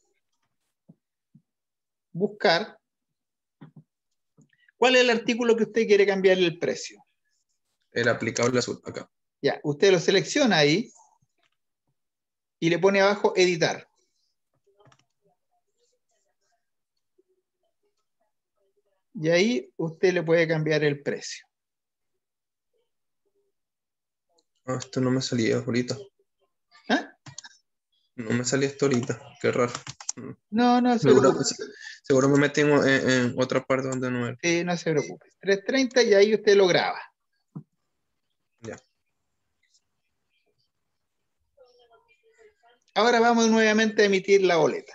buscar. ¿Cuál es el artículo que usted quiere cambiarle el precio? El aplicable azul, acá. Ya, usted lo selecciona ahí y le pone abajo editar. Y ahí usted le puede cambiar el precio. Ah, esto no me salía ahorita. ¿Ah? No me salía esto ahorita. Qué raro. Mm. No, no se Seguro, preocupe. seguro me metí en, en- en otra parte donde no era. Sí, no se preocupe. trescientos treinta y ahí usted lo graba. Ya. Ahora vamos nuevamente a emitir la boleta.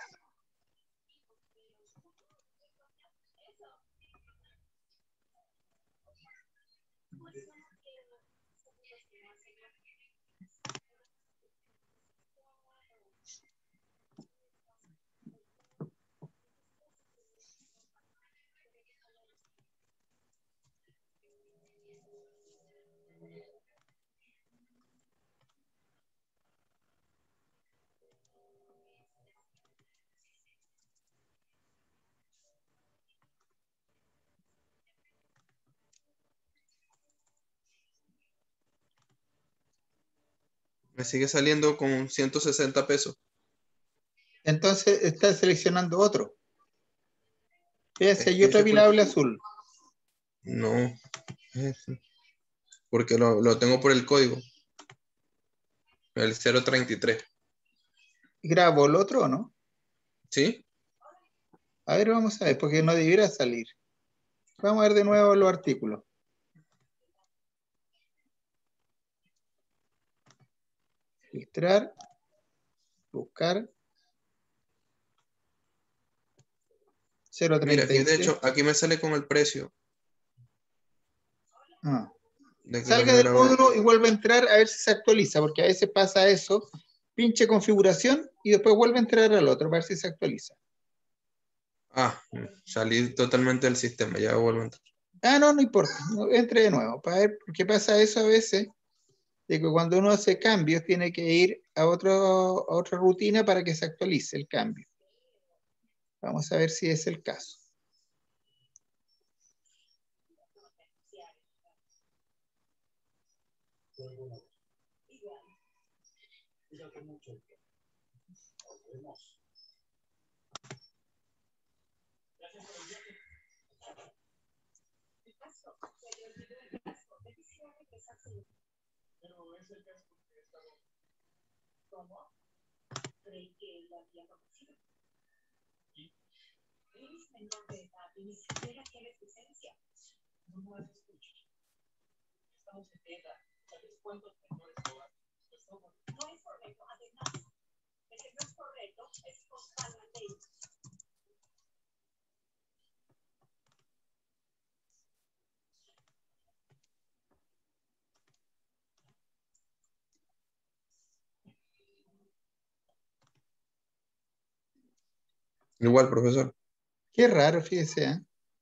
Me sigue saliendo con ciento sesenta pesos. Entonces está seleccionando otro. Fíjese, Es hay que otro ese fue- apilable azul. No. Ese. Porque lo, lo tengo por el código. El cero treinta y tres. ¿Grabo el otro o no? ¿Sí? A ver, vamos a ver, porque no debiera salir. Vamos a ver de nuevo los artículos. Filtrar. Buscar. Mira, cero treinta y aquí de tres. hecho, aquí me sale con el precio. Ah. De que Salga lo del grabé. módulo y vuelve a entrar a ver si se actualiza, porque a veces pasa eso. Pinche configuración y después vuelve a entrar al otro para ver si se actualiza. Ah, salí totalmente del sistema, ya vuelvo a entrar. Ah, no, no importa. No, entre de nuevo. Para ver, porque pasa eso a veces, de que cuando uno hace cambios tiene que ir a, otro, a otra rutina para que se actualice el cambio. Vamos a ver si es el caso. Igual, profesor. Qué raro, fíjese, ¿eh?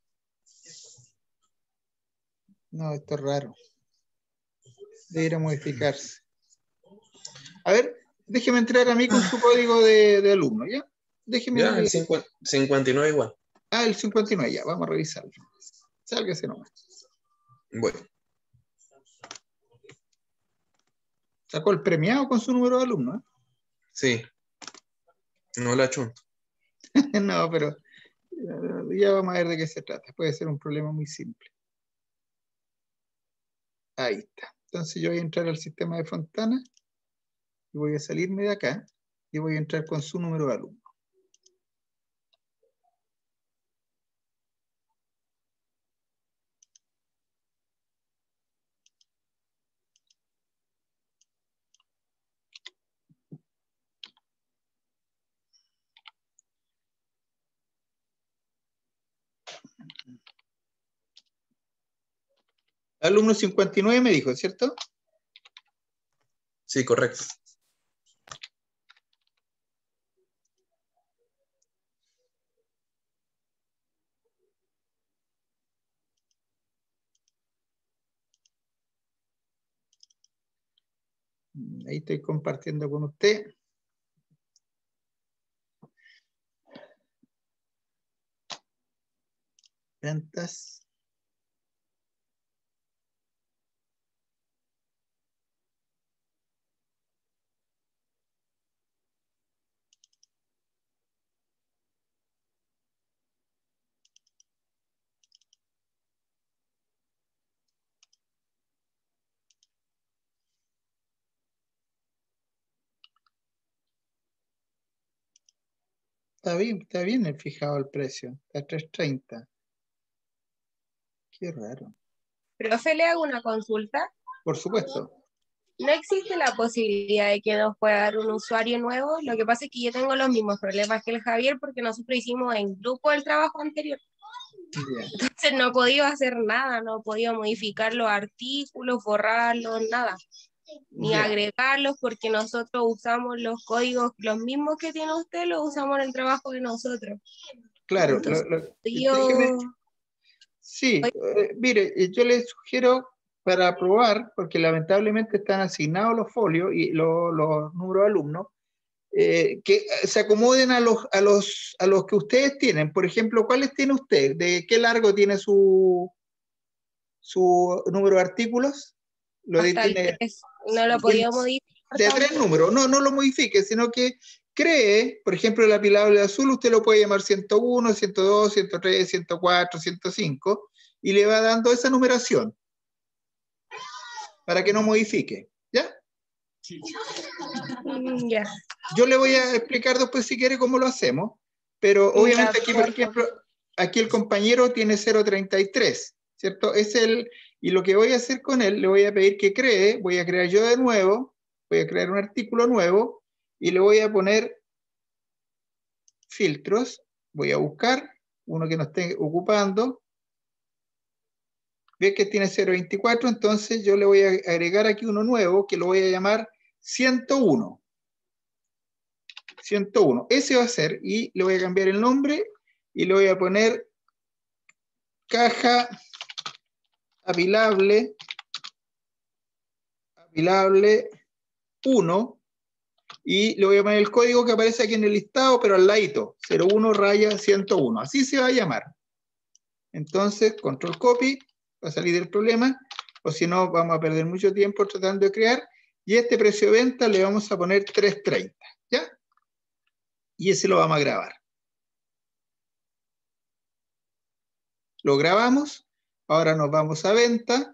No, esto es raro. Debería modificarse. A ver, déjeme entrar a mí con su código de, de alumno, ¿ya? Déjeme. Ya, el cincuenta, cincuenta y nueve igual. Ah, el cincuenta y nueve, ya, vamos a revisarlo. Sálgase nomás. Bueno, Sacó el premiado con su número de alumno, sí. No la chunto. ¿eh? No, pero eh, ya vamos a ver de qué se trata. Puede ser un problema muy simple. Ahí está. Entonces yo voy a entrar al sistema de Fontana y voy a salirme de acá y voy a entrar con su número de alumno. Alumno cincuenta y nueve me dijo, ¿cierto? Sí, correcto. Ahí estoy compartiendo con usted. Ventas. Está bien, está bien el fijado el precio. Está a tres treinta. Qué raro. Profe, le hago una consulta. Por supuesto. ¿No existe la posibilidad de que nos pueda dar un usuario nuevo? Lo que pasa es que yo tengo los mismos problemas que el Javier porque nosotros hicimos en grupo el trabajo anterior. Bien. Entonces no he podido hacer nada, no he podido modificar los artículos, borrarlos, nada. Ni Ya. agregarlos porque nosotros usamos los códigos, los mismos que tiene usted, los usamos en el trabajo de nosotros. Claro. Entonces, lo- lo- yo... déjeme- Sí, eh, mire, eh, yo le sugiero para probar, porque lamentablemente están asignados los folios y los, los números de alumnos, eh, que se acomoden a los, a, los, a los que ustedes tienen. Por ejemplo, ¿cuáles tiene usted? ¿De qué largo tiene su, su número de artículos? Lo Hasta el tiene, tres. No lo podía modificar. de tres números. No, no lo modifique, sino que cree, por ejemplo, el apilable azul, usted lo puede llamar ciento uno, ciento dos, ciento tres, ciento cuatro, ciento cinco, y le va dando esa numeración para que no modifique, ¿ya? Mm, ya. Yo le voy a explicar después si quiere cómo lo hacemos, pero Ya, obviamente aquí, por perfecto. ejemplo, aquí el compañero tiene cero punto treinta y tres, ¿cierto? Es el, y lo que voy a hacer con él, le voy a pedir que cree, voy a crear yo de nuevo, voy a crear un artículo nuevo, y le voy a poner filtros, voy a buscar uno que no esté ocupando, ve que tiene cero punto veinticuatro, entonces yo le voy a agregar aquí uno nuevo, que lo voy a llamar ciento uno. ciento uno, ese va a ser, y le voy a cambiar el nombre, y le voy a poner caja apilable, apilable uno, y le voy a poner el código que aparece aquí en el listado, pero al ladito, cero uno raya ciento uno, así se va a llamar. Entonces, control copy, va a salir del problema, o si no, vamos a perder mucho tiempo tratando de crear, y este precio de venta le vamos a poner tres treinta, ¿ya? Y ese lo vamos a grabar. Lo grabamos, ahora nos vamos a venta,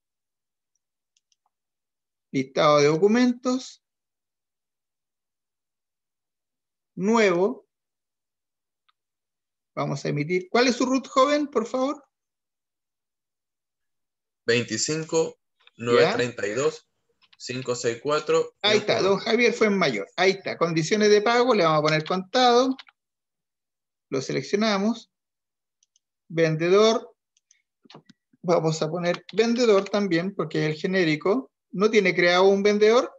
listado de documentos, nuevo, vamos a emitir. ¿Cuál es su root, joven, por favor? veinticinco, novecientos treinta y dos, quinientos sesenta y cuatro. Ahí está, don Javier fue en mayor. Ahí está, condiciones de pago, le vamos a poner contado. Lo seleccionamos. Vendedor. Vamos a poner vendedor también, porque es el genérico. ¿No tiene creado un vendedor?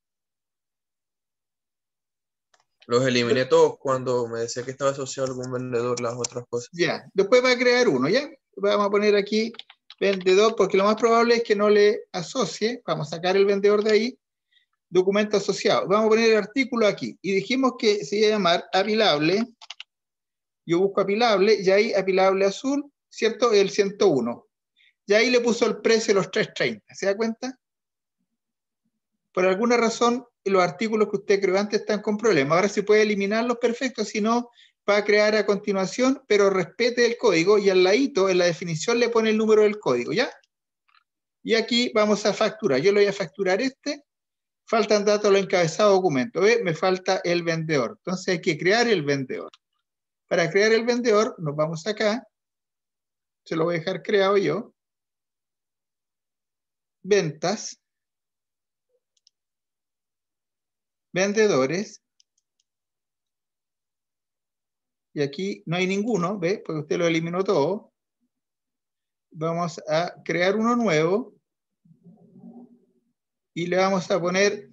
Los eliminé todos cuando me decía que estaba asociado a algún vendedor, las otras cosas. Ya, después va a crear uno, ¿ya? Vamos a poner aquí vendedor, porque lo más probable es que no le asocie. Vamos a sacar el vendedor de ahí. Documento asociado. Vamos a poner el artículo aquí. Y dijimos que se iba a llamar apilable. Yo busco apilable, y ahí apilable azul, ¿cierto? El ciento uno. Y ahí le puso el precio de los tres treinta. ¿Se da cuenta? Por alguna razón, los artículos que usted creó antes están con problemas. Ahora se puede eliminarlos, perfecto. Si no, va a crear a continuación, pero respete el código y al ladito, en la definición, le pone el número del código, ¿ya? Y aquí vamos a facturar. Yo le voy a facturar este. Faltan datos de los encabezados documentos. ¿Ve? Me falta el vendedor. Entonces hay que crear el vendedor. Para crear el vendedor, nos vamos acá. Se lo voy a dejar creado yo. Ventas. Vendedores. Y aquí no hay ninguno, ¿ve? Porque usted lo eliminó todo. Vamos a crear uno nuevo. Y le vamos a poner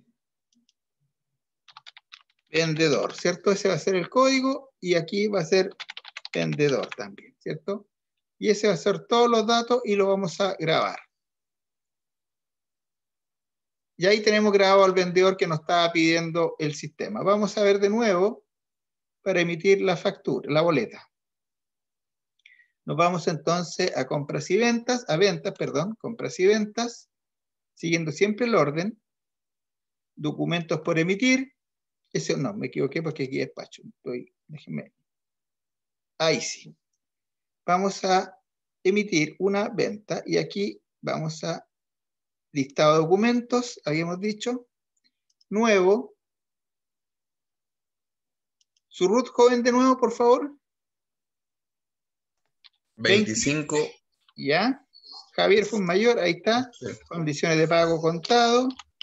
vendedor, ¿cierto? Ese va a ser el código. Y aquí va a ser vendedor también, ¿cierto? Y ese va a ser todos los datos y lo vamos a grabar. Y ahí tenemos grabado al vendedor que nos estaba pidiendo el sistema. Vamos a ver de nuevo para emitir la factura, la boleta. Nos vamos entonces a compras y ventas, a ventas, perdón, compras y ventas, siguiendo siempre el orden. Documentos por emitir. Ese no, me equivoqué porque aquí despacho. Estoy, déjenme. Ahí sí. Vamos a emitir una venta y aquí vamos a listado de documentos, habíamos dicho, nuevo. Su root, joven, de nuevo, por favor. veinticinco. Ya. Javier fue mayor, ahí está. Sí. Condiciones de pago contado.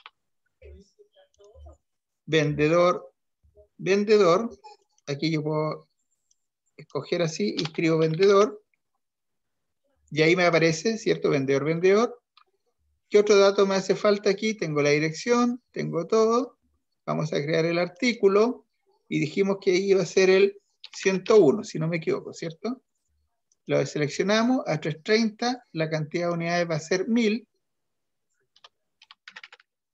Vendedor, vendedor. Aquí yo puedo escoger así y escribo vendedor. Y ahí me aparece, ¿cierto? Vendedor, vendedor. ¿Qué otro dato me hace falta aquí? Tengo la dirección, tengo todo. Vamos a crear el artículo. Y dijimos que iba a ser el ciento uno, si no me equivoco, ¿cierto? Lo seleccionamos a trescientos treinta, la cantidad de unidades va a ser mil.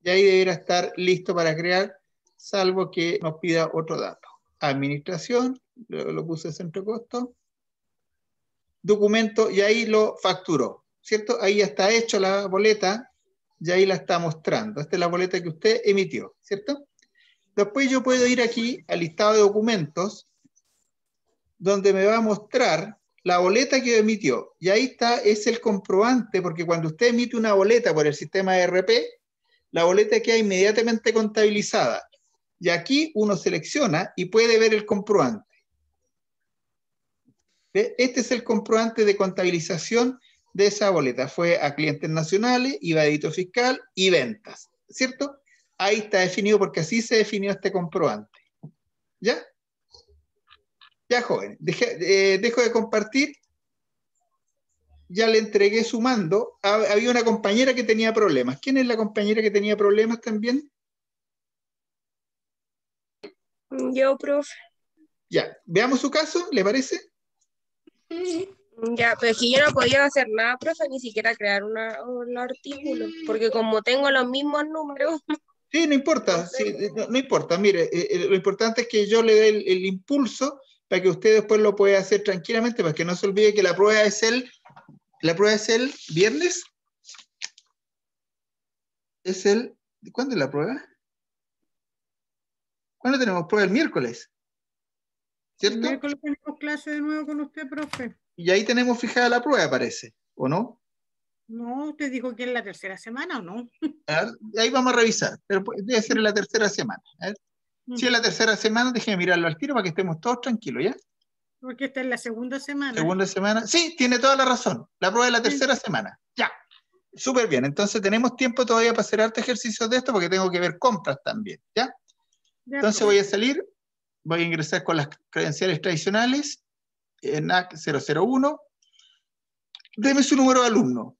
Y ahí deberá estar listo para crear, salvo que nos pida otro dato. Administración, lo, lo puse centro costo. Documento, y ahí lo facturó, ¿cierto? Ahí ya está hecho la boleta, y ahí la está mostrando. Esta es la boleta que usted emitió, ¿cierto? Después yo puedo ir aquí al listado de documentos, donde me va a mostrar la boleta que emitió. Y ahí está, es el comprobante, porque cuando usted emite una boleta por el sistema E R P, la boleta queda inmediatamente contabilizada. Y aquí uno selecciona y puede ver el comprobante. ¿Ve? Este es el comprobante de contabilización de esa boleta. Fue a clientes nacionales, I V A, débito fiscal y ventas, ¿cierto? Ahí está definido porque así se definió este comprobante. ¿Ya? Ya, joven. Deje, eh, dejo de compartir. Ya le entregué su mando. Había una compañera que tenía problemas. ¿Quién es la compañera que tenía problemas también? Yo, profe. Ya, veamos su caso, ¿le parece? Ya, pero es que yo no podía hacer nada, profe, ni siquiera crear una, un artículo, porque como tengo los mismos números. Sí, no importa, sí, no, no importa. Mire, eh, eh, lo importante es que yo le dé el, el impulso para que usted después lo pueda hacer tranquilamente, para que no se olvide que la prueba es el, la prueba es el viernes. Es el, ¿cuándo es la prueba? ¿Cuándo tenemos prueba? El miércoles. ¿Cierto? El miércoles tenemos clase de nuevo con usted, profe. Y ahí tenemos fijada la prueba, parece, ¿o no? No, usted dijo que es la tercera semana, ¿o no? A ver, ahí vamos a revisar, pero debe ser en la tercera semana. A ver. Si es la tercera semana, déjeme mirarlo al tiro para que estemos todos tranquilos, ¿ya? Porque esta es la segunda semana. Segunda semana. Sí, tiene toda la razón. La prueba es la tercera sí. semana. Ya. Súper bien. Entonces tenemos tiempo todavía para hacer hartos ejercicios de esto porque tengo que ver compras también, ¿ya? ya Entonces pues. voy a salir, voy a ingresar con las credenciales tradicionales, en N A C cero cero uno. Deme su número de alumno.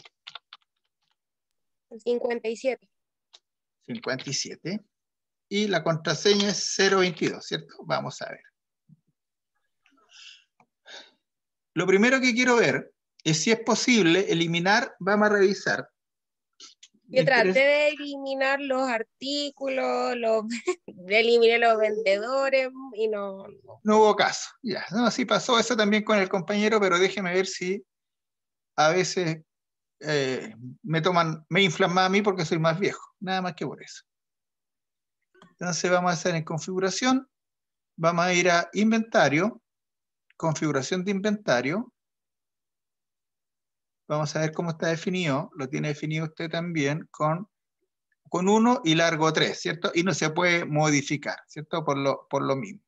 cincuenta y siete. cincuenta y siete. Y la contraseña es cero veintidós, ¿cierto? Vamos a ver. Lo primero que quiero ver es si es posible eliminar, vamos a revisar. Yo traté de eliminar los artículos, los, eliminé los vendedores y no, no. No hubo caso. Ya, no, sí pasó eso también con el compañero, pero déjeme ver si a veces eh, me toman, me inflan más a mí porque soy más viejo. Nada más que por eso. Entonces vamos a hacer en configuración, vamos a ir a inventario, configuración de inventario. Vamos a ver cómo está definido, lo tiene definido usted también con, con uno y largo tres, ¿cierto? Y no se puede modificar, ¿cierto? Por lo, por lo mismo.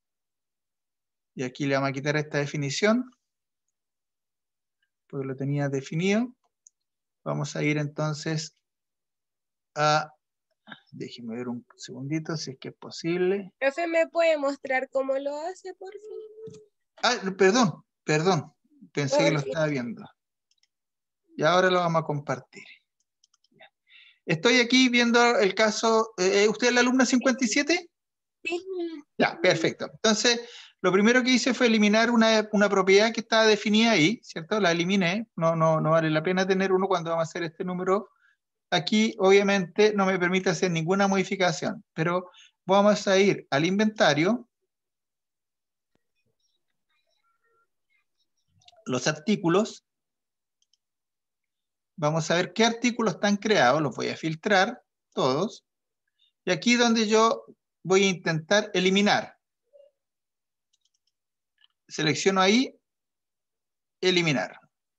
Y aquí le vamos a quitar esta definición, porque lo tenía definido. Vamos a ir entonces a, déjeme ver un segundito si es que es posible. Profe, ¿me puede mostrar cómo lo hace, por favor? Ah, perdón, perdón, pensé okay. que lo estaba viendo. Y ahora lo vamos a compartir. Estoy aquí viendo el caso. Eh, ¿Usted es la alumna cincuenta y siete? Sí. Ya, perfecto. Entonces, lo primero que hice fue eliminar una, una propiedad que estaba definida ahí, ¿cierto? La eliminé. No, no, no vale la pena tener uno cuando vamos a hacer este número. Aquí, obviamente, no me permite hacer ninguna modificación, pero vamos a ir al inventario. Los artículos. Vamos a ver qué artículos están creados, los voy a filtrar todos. Y aquí donde yo voy a intentar eliminar. Selecciono ahí, eliminar.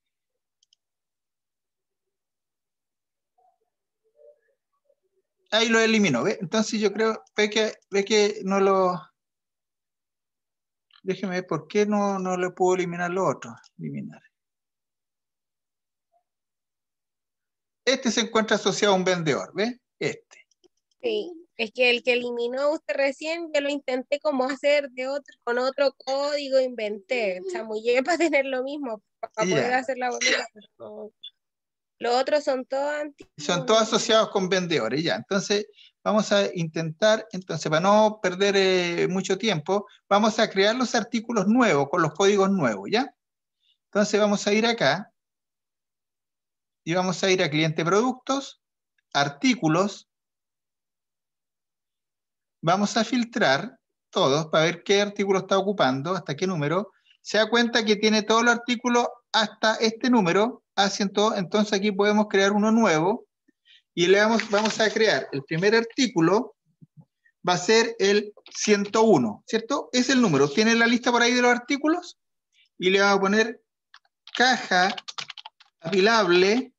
Ahí lo elimino, ¿ve? Entonces yo creo, ve que, ve que no lo... Déjeme ver por qué no, no le puedo eliminar lo otro. Eliminar. Este se encuentra asociado a un vendedor, ¿ve? Este. Sí, es que el que eliminó usted recién, yo lo intenté como hacer de otro, con otro código, inventé, chamullé para tener lo mismo, para yeah. poder hacer la boleta. No. Los otros son todos antiguos. Son todos asociados con vendedores, ya. Entonces, vamos a intentar, entonces, para no perder eh, mucho tiempo, vamos a crear los artículos nuevos, con los códigos nuevos, ¿ya? Entonces, vamos a ir acá. Y vamos a ir a cliente productos, artículos, vamos a filtrar todos para ver qué artículo está ocupando, hasta qué número. Se da cuenta que tiene todos los artículos hasta este número, A cien, entonces aquí podemos crear uno nuevo y le vamos, vamos a crear el primer artículo, va a ser el ciento uno, ¿cierto? Es el número. ¿Tiene la lista por ahí de los artículos? Y le vamos a poner caja apilable,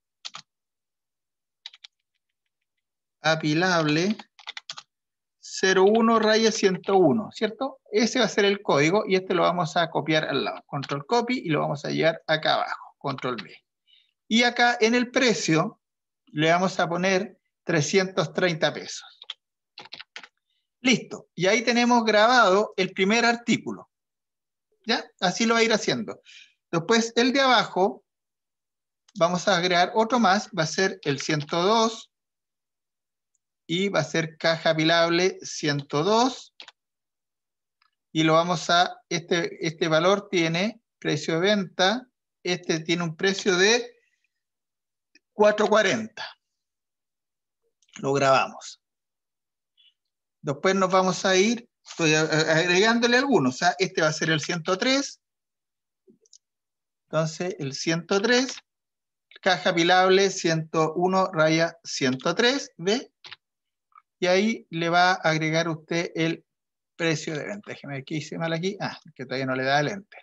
apilable, cero uno raya ciento uno, ¿cierto? Ese va a ser el código y este lo vamos a copiar al lado. Control copy y lo vamos a llevar acá abajo. Control V. Y acá en el precio le vamos a poner trescientos treinta pesos. Listo. Y ahí tenemos grabado el primer artículo. ¿Ya? Así lo va a ir haciendo. Después el de abajo, vamos a agregar otro más, va a ser el ciento dos. Y va a ser caja apilable ciento dos. Y lo vamos a, este, este valor tiene precio de venta, este tiene un precio de cuatro cuarenta. Lo grabamos. Después nos vamos a ir, estoy agregándole algunos. O sea, este va a ser el ciento tres. Entonces, el ciento tres, caja apilable ciento uno raya ciento tres, ¿ve? Y ahí le va a agregar usted el precio de venta. Déjeme ver qué hice mal aquí. Ah, que todavía no le da el enter.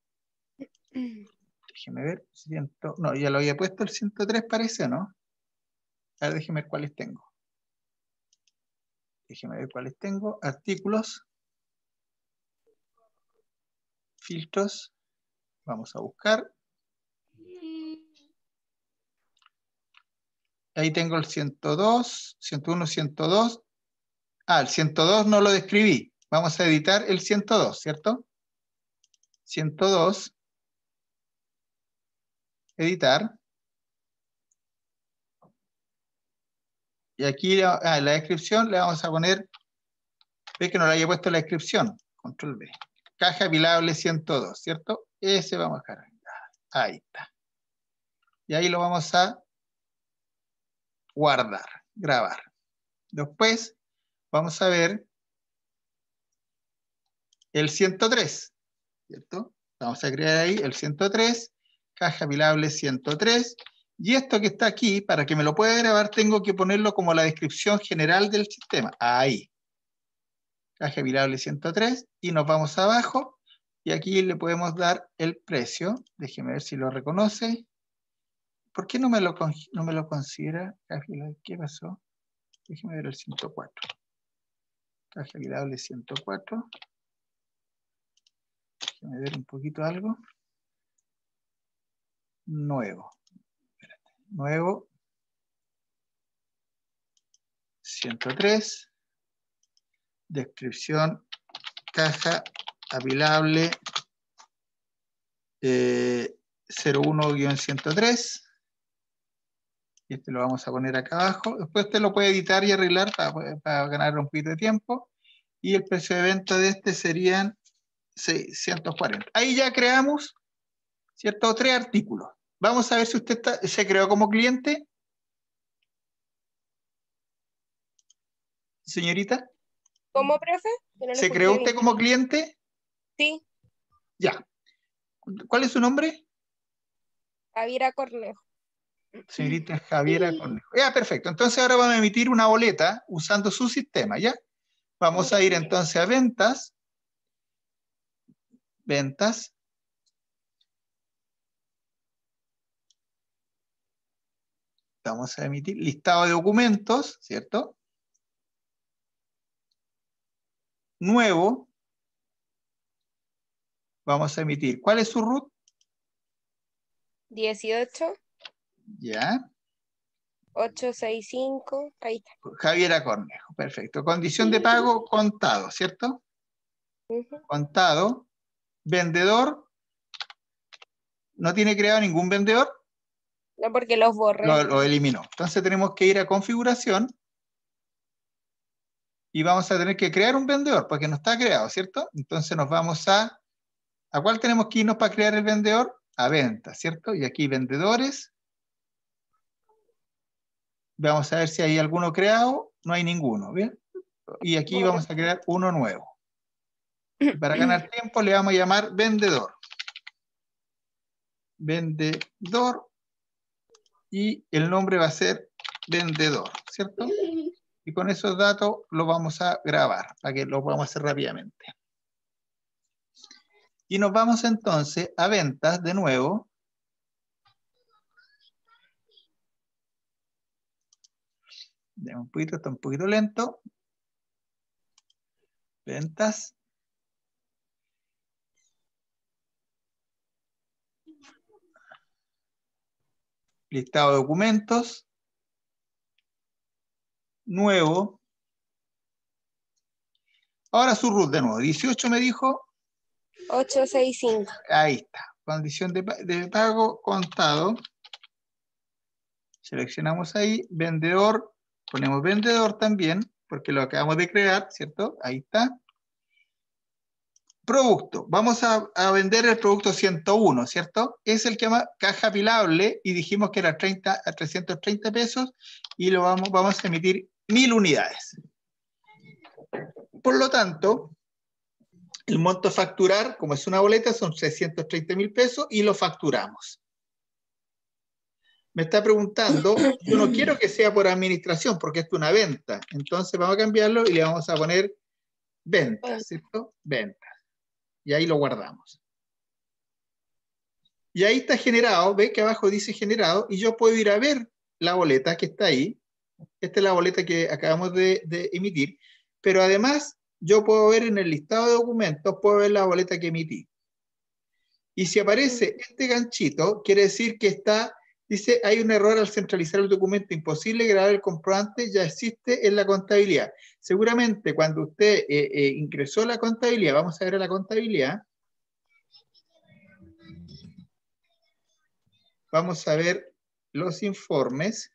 Déjeme ver. cien, no, ya lo había puesto el ciento tres, parece, ¿no? A ver, déjeme ver cuáles tengo. Déjeme ver cuáles tengo. Artículos. Filtros. Vamos a buscar. Ahí tengo el ciento dos, ciento uno, ciento dos. Ah, el ciento dos no lo describí. Vamos a editar el ciento dos, ¿cierto? ciento dos. Editar. Y aquí ah, en la descripción le vamos a poner, ve que no le haya puesto la descripción, control V. Caja apilable ciento dos, ¿cierto? Ese vamos a dejar. Ahí está. Y ahí lo vamos a guardar, grabar. Después vamos a ver el ciento tres, ¿cierto? Vamos a crear ahí el ciento tres, caja apilable ciento tres. Y esto que está aquí, para que me lo pueda grabar, tengo que ponerlo como la descripción general del sistema. Ahí. Caja apilable ciento tres. Y nos vamos abajo. Y aquí le podemos dar el precio. Déjeme ver si lo reconoce. ¿Por qué no me lo, no me lo considera? ¿Qué pasó? Déjeme ver el ciento cuatro. Caja apilable ciento cuatro. Déjeme ver un poquito algo. Nuevo. Nuevo, ciento tres, descripción, caja apilable eh, cero uno guión ciento tres, y este lo vamos a poner acá abajo. Después usted lo puede editar y arreglar para, para ganar un poquito de tiempo, y el precio de venta de este serían seiscientos cuarenta. Ahí ya creamos, ¿cierto? Tres artículos. Vamos a ver si usted está, se creó como cliente. Señorita. ¿Cómo, profe? No ¿Se creó usted como cliente? Sí. Ya. ¿Cuál es su nombre? Javiera Cornejo. Señorita Javiera Cornejo. Ya, perfecto. Entonces ahora vamos a emitir una boleta usando su sistema, ¿ya? Vamos a ir entonces a ventas. Ventas. Vamos a emitir listado de documentos, ¿cierto? Nuevo. Vamos a emitir. ¿Cuál es su root? dieciocho. Ya. ochocientos sesenta y cinco. Ahí está. Javiera Cornejo. Perfecto. Condición de pago, contado, ¿cierto? Uh-huh. Contado. Vendedor. ¿No tiene creado ningún vendedor? No, porque los borré. Lo, lo eliminó. Entonces tenemos que ir a configuración y vamos a tener que crear un vendedor porque no está creado, ¿cierto? Entonces nos vamos a... ¿A cuál tenemos que irnos para crear el vendedor? A venta, ¿cierto? Y aquí vendedores. Vamos a ver si hay alguno creado. No hay ninguno, ¿bien? Y aquí vamos a crear uno nuevo. Para ganar tiempo le vamos a llamar vendedor. Vendedor. Y el nombre va a ser vendedor, ¿cierto? Y con esos datos los vamos a grabar, para que lo podamos hacer rápidamente. Y nos vamos entonces a ventas de nuevo. Un poquito, está un poquito lento. Ventas. Listado de documentos. Nuevo. Ahora su root de nuevo. dieciocho me dijo. ochocientos sesenta y cinco. Ahí está. Condición de, de pago contado. Seleccionamos ahí. Vendedor. Ponemos vendedor también, porque lo acabamos de crear, ¿cierto? Ahí está. Producto. Vamos a, a vender el producto ciento uno, ¿cierto? Es el que llama caja apilable y dijimos que era treinta a trescientos treinta pesos y lo vamos, vamos a emitir mil unidades. Por lo tanto, el monto a facturar, como es una boleta, son trescientos treinta mil pesos y lo facturamos. Me está preguntando, yo no quiero que sea por administración porque esto es una venta. Entonces vamos a cambiarlo y le vamos a poner ventas, ¿cierto? Ventas. Y ahí lo guardamos. Y ahí está generado, ve que abajo dice generado, y yo puedo ir a ver la boleta que está ahí. Esta es la boleta que acabamos de, de emitir. Pero además, yo puedo ver en el listado de documentos, puedo ver la boleta que emití. Y si aparece este ganchito, quiere decir que está, dice, hay un error al centralizar el documento, imposible grabar el comprobante, ya existe en la contabilidad. Seguramente cuando usted eh, eh, ingresó la contabilidad, vamos a ver a la contabilidad, vamos a ver los informes.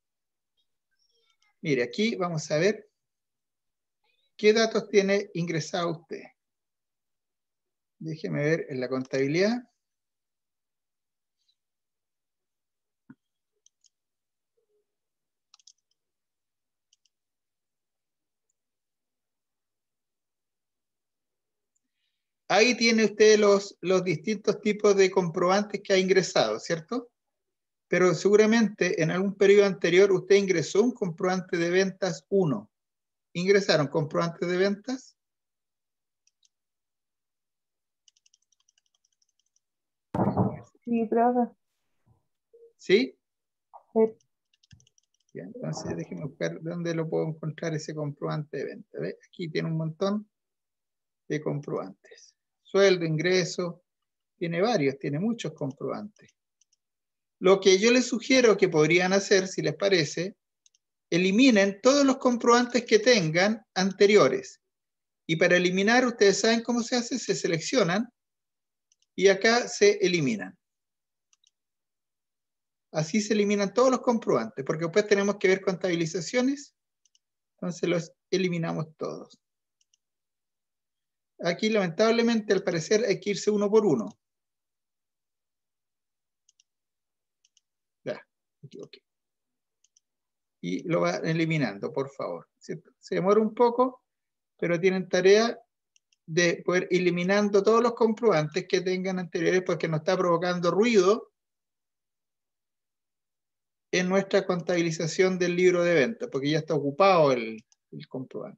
Mire, aquí vamos a ver qué datos tiene ingresado usted. Déjeme ver en la contabilidad. Ahí tiene usted los, los distintos tipos de comprobantes que ha ingresado, ¿cierto? Pero seguramente en algún periodo anterior usted ingresó un comprobante de ventas uno. ¿Ingresaron comprobantes de ventas? Sí, profe. ¿Sí? Sí. Bien, entonces déjeme buscar dónde lo puedo encontrar ese comprobante de venta. ¿Ve? Aquí tiene un montón de comprobantes. Sueldo, ingreso, tiene varios, tiene muchos comprobantes. Lo que yo les sugiero que podrían hacer, si les parece, eliminen todos los comprobantes que tengan anteriores. Y para eliminar, ustedes saben cómo se hace, se seleccionan y acá se eliminan. Así se eliminan todos los comprobantes, porque después tenemos que ver contabilizaciones, entonces los eliminamos todos. Aquí, lamentablemente, al parecer hay que irse uno por uno. Ya, me equivoqué. Y lo van eliminando, por favor, ¿cierto? Se demora un poco, pero tienen tarea de poder ir eliminando todos los comprobantes que tengan anteriores porque nos está provocando ruido en nuestra contabilización del libro de venta, porque ya está ocupado el, el comprobante.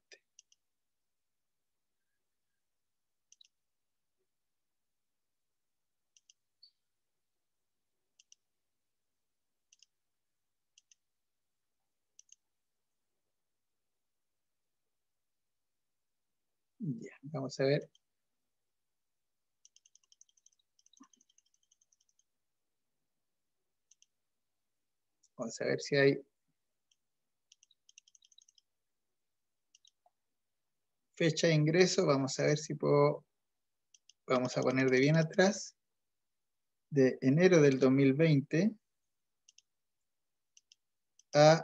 Ya, vamos a ver. Vamos a ver si hay fecha de ingreso. Vamos a ver si puedo. Vamos a poner de bien atrás. De enero del dos mil veinte a,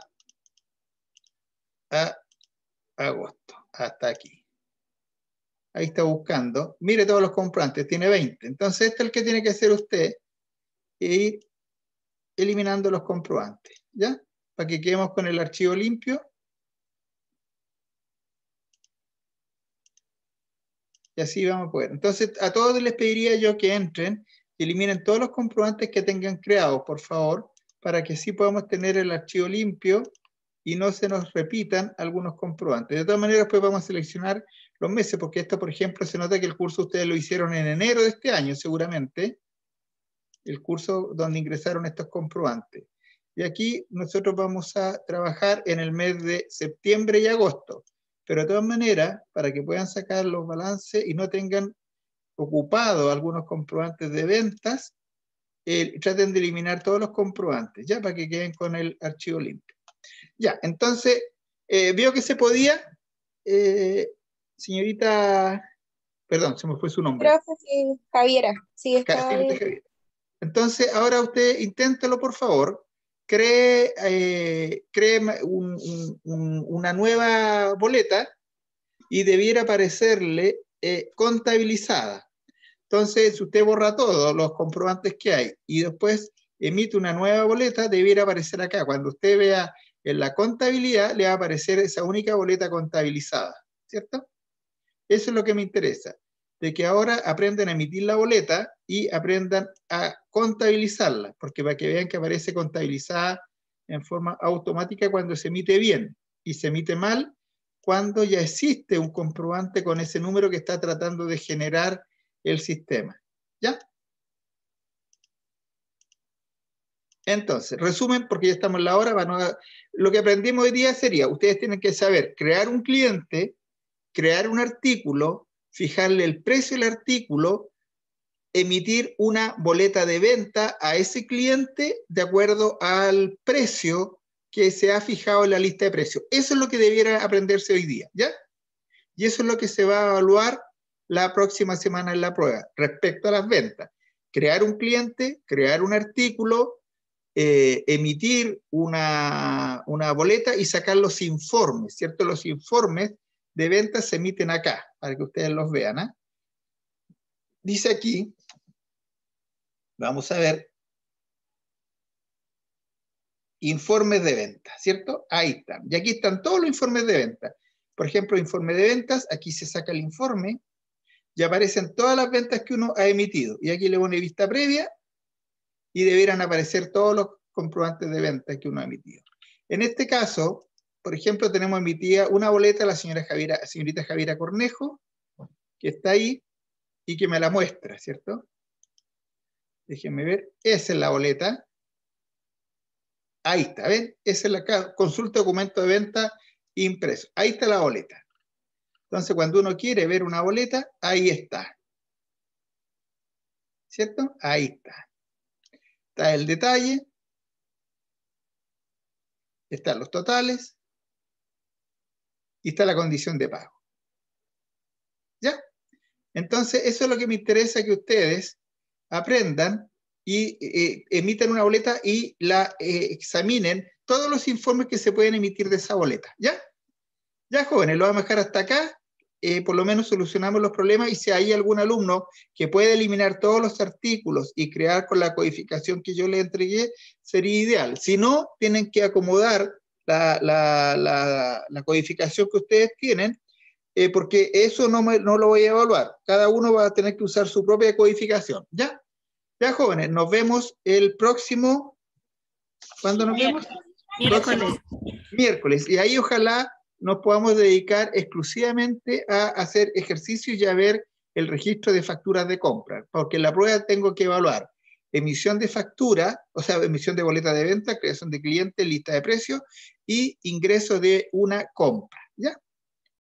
a agosto. Hasta aquí. Ahí está buscando. Mire todos los comprantes. Tiene veinte. Entonces este es el que tiene que hacer usted. E ir eliminando los comprobantes. ¿Ya? para que quedemos con el archivo limpio. Y así vamos a poder. Entonces, a todos les pediría yo que entren y eliminen todos los comprobantes que tengan creados, por favor, para que así podamos tener el archivo limpio y no se nos repitan algunos comprobantes. De todas maneras, pues vamos a seleccionar los meses, porque esto, por ejemplo, se nota que el curso ustedes lo hicieron en enero de este año, seguramente, el curso donde ingresaron estos comprobantes. Y aquí nosotros vamos a trabajar en el mes de septiembre y agosto. Pero de todas maneras, para que puedan sacar los balances y no tengan ocupado algunos comprobantes de ventas, eh, traten de eliminar todos los comprobantes, ya, para que queden con el archivo limpio. Ya, entonces, eh, veo que se podía, eh, señorita, perdón, se me fue su nombre. Profe, sí, Javiera, sí, está Señorita bien. Javiera. Entonces, ahora usted inténtelo, por favor. Cree, eh, cree un, un, un, una nueva boleta y debiera aparecerle eh, contabilizada. Entonces, si usted borra todos los comprobantes que hay y después emite una nueva boleta, debiera aparecer acá. Cuando usted vea en la contabilidad, le va a aparecer esa única boleta contabilizada, ¿cierto? Eso es lo que me interesa, de que ahora aprendan a emitir la boleta y aprendan a contabilizarla, porque para que vean que aparece contabilizada en forma automática cuando se emite bien y se emite mal cuando ya existe un comprobante con ese número que está tratando de generar el sistema. ¿Ya? Entonces, resumen, porque ya estamos en la hora, no, lo que aprendimos hoy día sería, ustedes tienen que saber crear un cliente, crear un artículo, fijarle el precio del artículo, emitir una boleta de venta a ese cliente de acuerdo al precio que se ha fijado en la lista de precios. Eso es lo que debiera aprenderse hoy día, ¿ya? Y eso es lo que se va a evaluar la próxima semana en la prueba, respecto a las ventas. Crear un cliente, crear un artículo, eh, emitir una, una boleta y sacar los informes, ¿cierto? Los informes de ventas se emiten acá, para que ustedes los vean, ¿eh? Dice aquí, vamos a ver, informes de venta, ¿cierto? Ahí están. Y aquí están todos los informes de venta. Por ejemplo, informe de ventas, aquí se saca el informe y aparecen todas las ventas que uno ha emitido. Y aquí le pone vista previa y debieran aparecer todos los comprobantes de venta que uno ha emitido. En este caso, por ejemplo, tenemos emitida una boleta a la señora Javiera, señorita Javiera Cornejo, que está ahí y que me la muestra, ¿cierto? Déjenme ver, esa es la boleta. Ahí está, ¿ven? Esa es la consulta documento de venta impreso. Ahí está la boleta. Entonces, cuando uno quiere ver una boleta, ahí está. ¿Cierto? Ahí está. Está el detalle. Están los totales. Y está la condición de pago. ¿Ya? Entonces, eso es lo que me interesa que ustedes aprendan y eh, emitan una boleta y la eh, examinen todos los informes que se pueden emitir de esa boleta. ¿Ya? Ya, jóvenes, lo vamos a dejar hasta acá. Eh, por lo menos solucionamos los problemas y si hay algún alumno que puede eliminar todos los artículos y crear con la codificación que yo le entregué, sería ideal. Si no, tienen que acomodar la, la, la, la codificación que ustedes tienen, eh, porque eso no, me, no lo voy a evaluar. Cada uno va a tener que usar su propia codificación. ¿Ya? Ya, jóvenes, nos vemos el próximo... ¿Cuándo nos vemos? Miércoles. Miércoles. Y ahí ojalá nos podamos dedicar exclusivamente a hacer ejercicios y a ver el registro de facturas de compra, porque en la prueba tengo que evaluar emisión de factura, o sea, emisión de boleta de venta, creación de cliente, lista de precios y ingreso de una compra, ¿ya?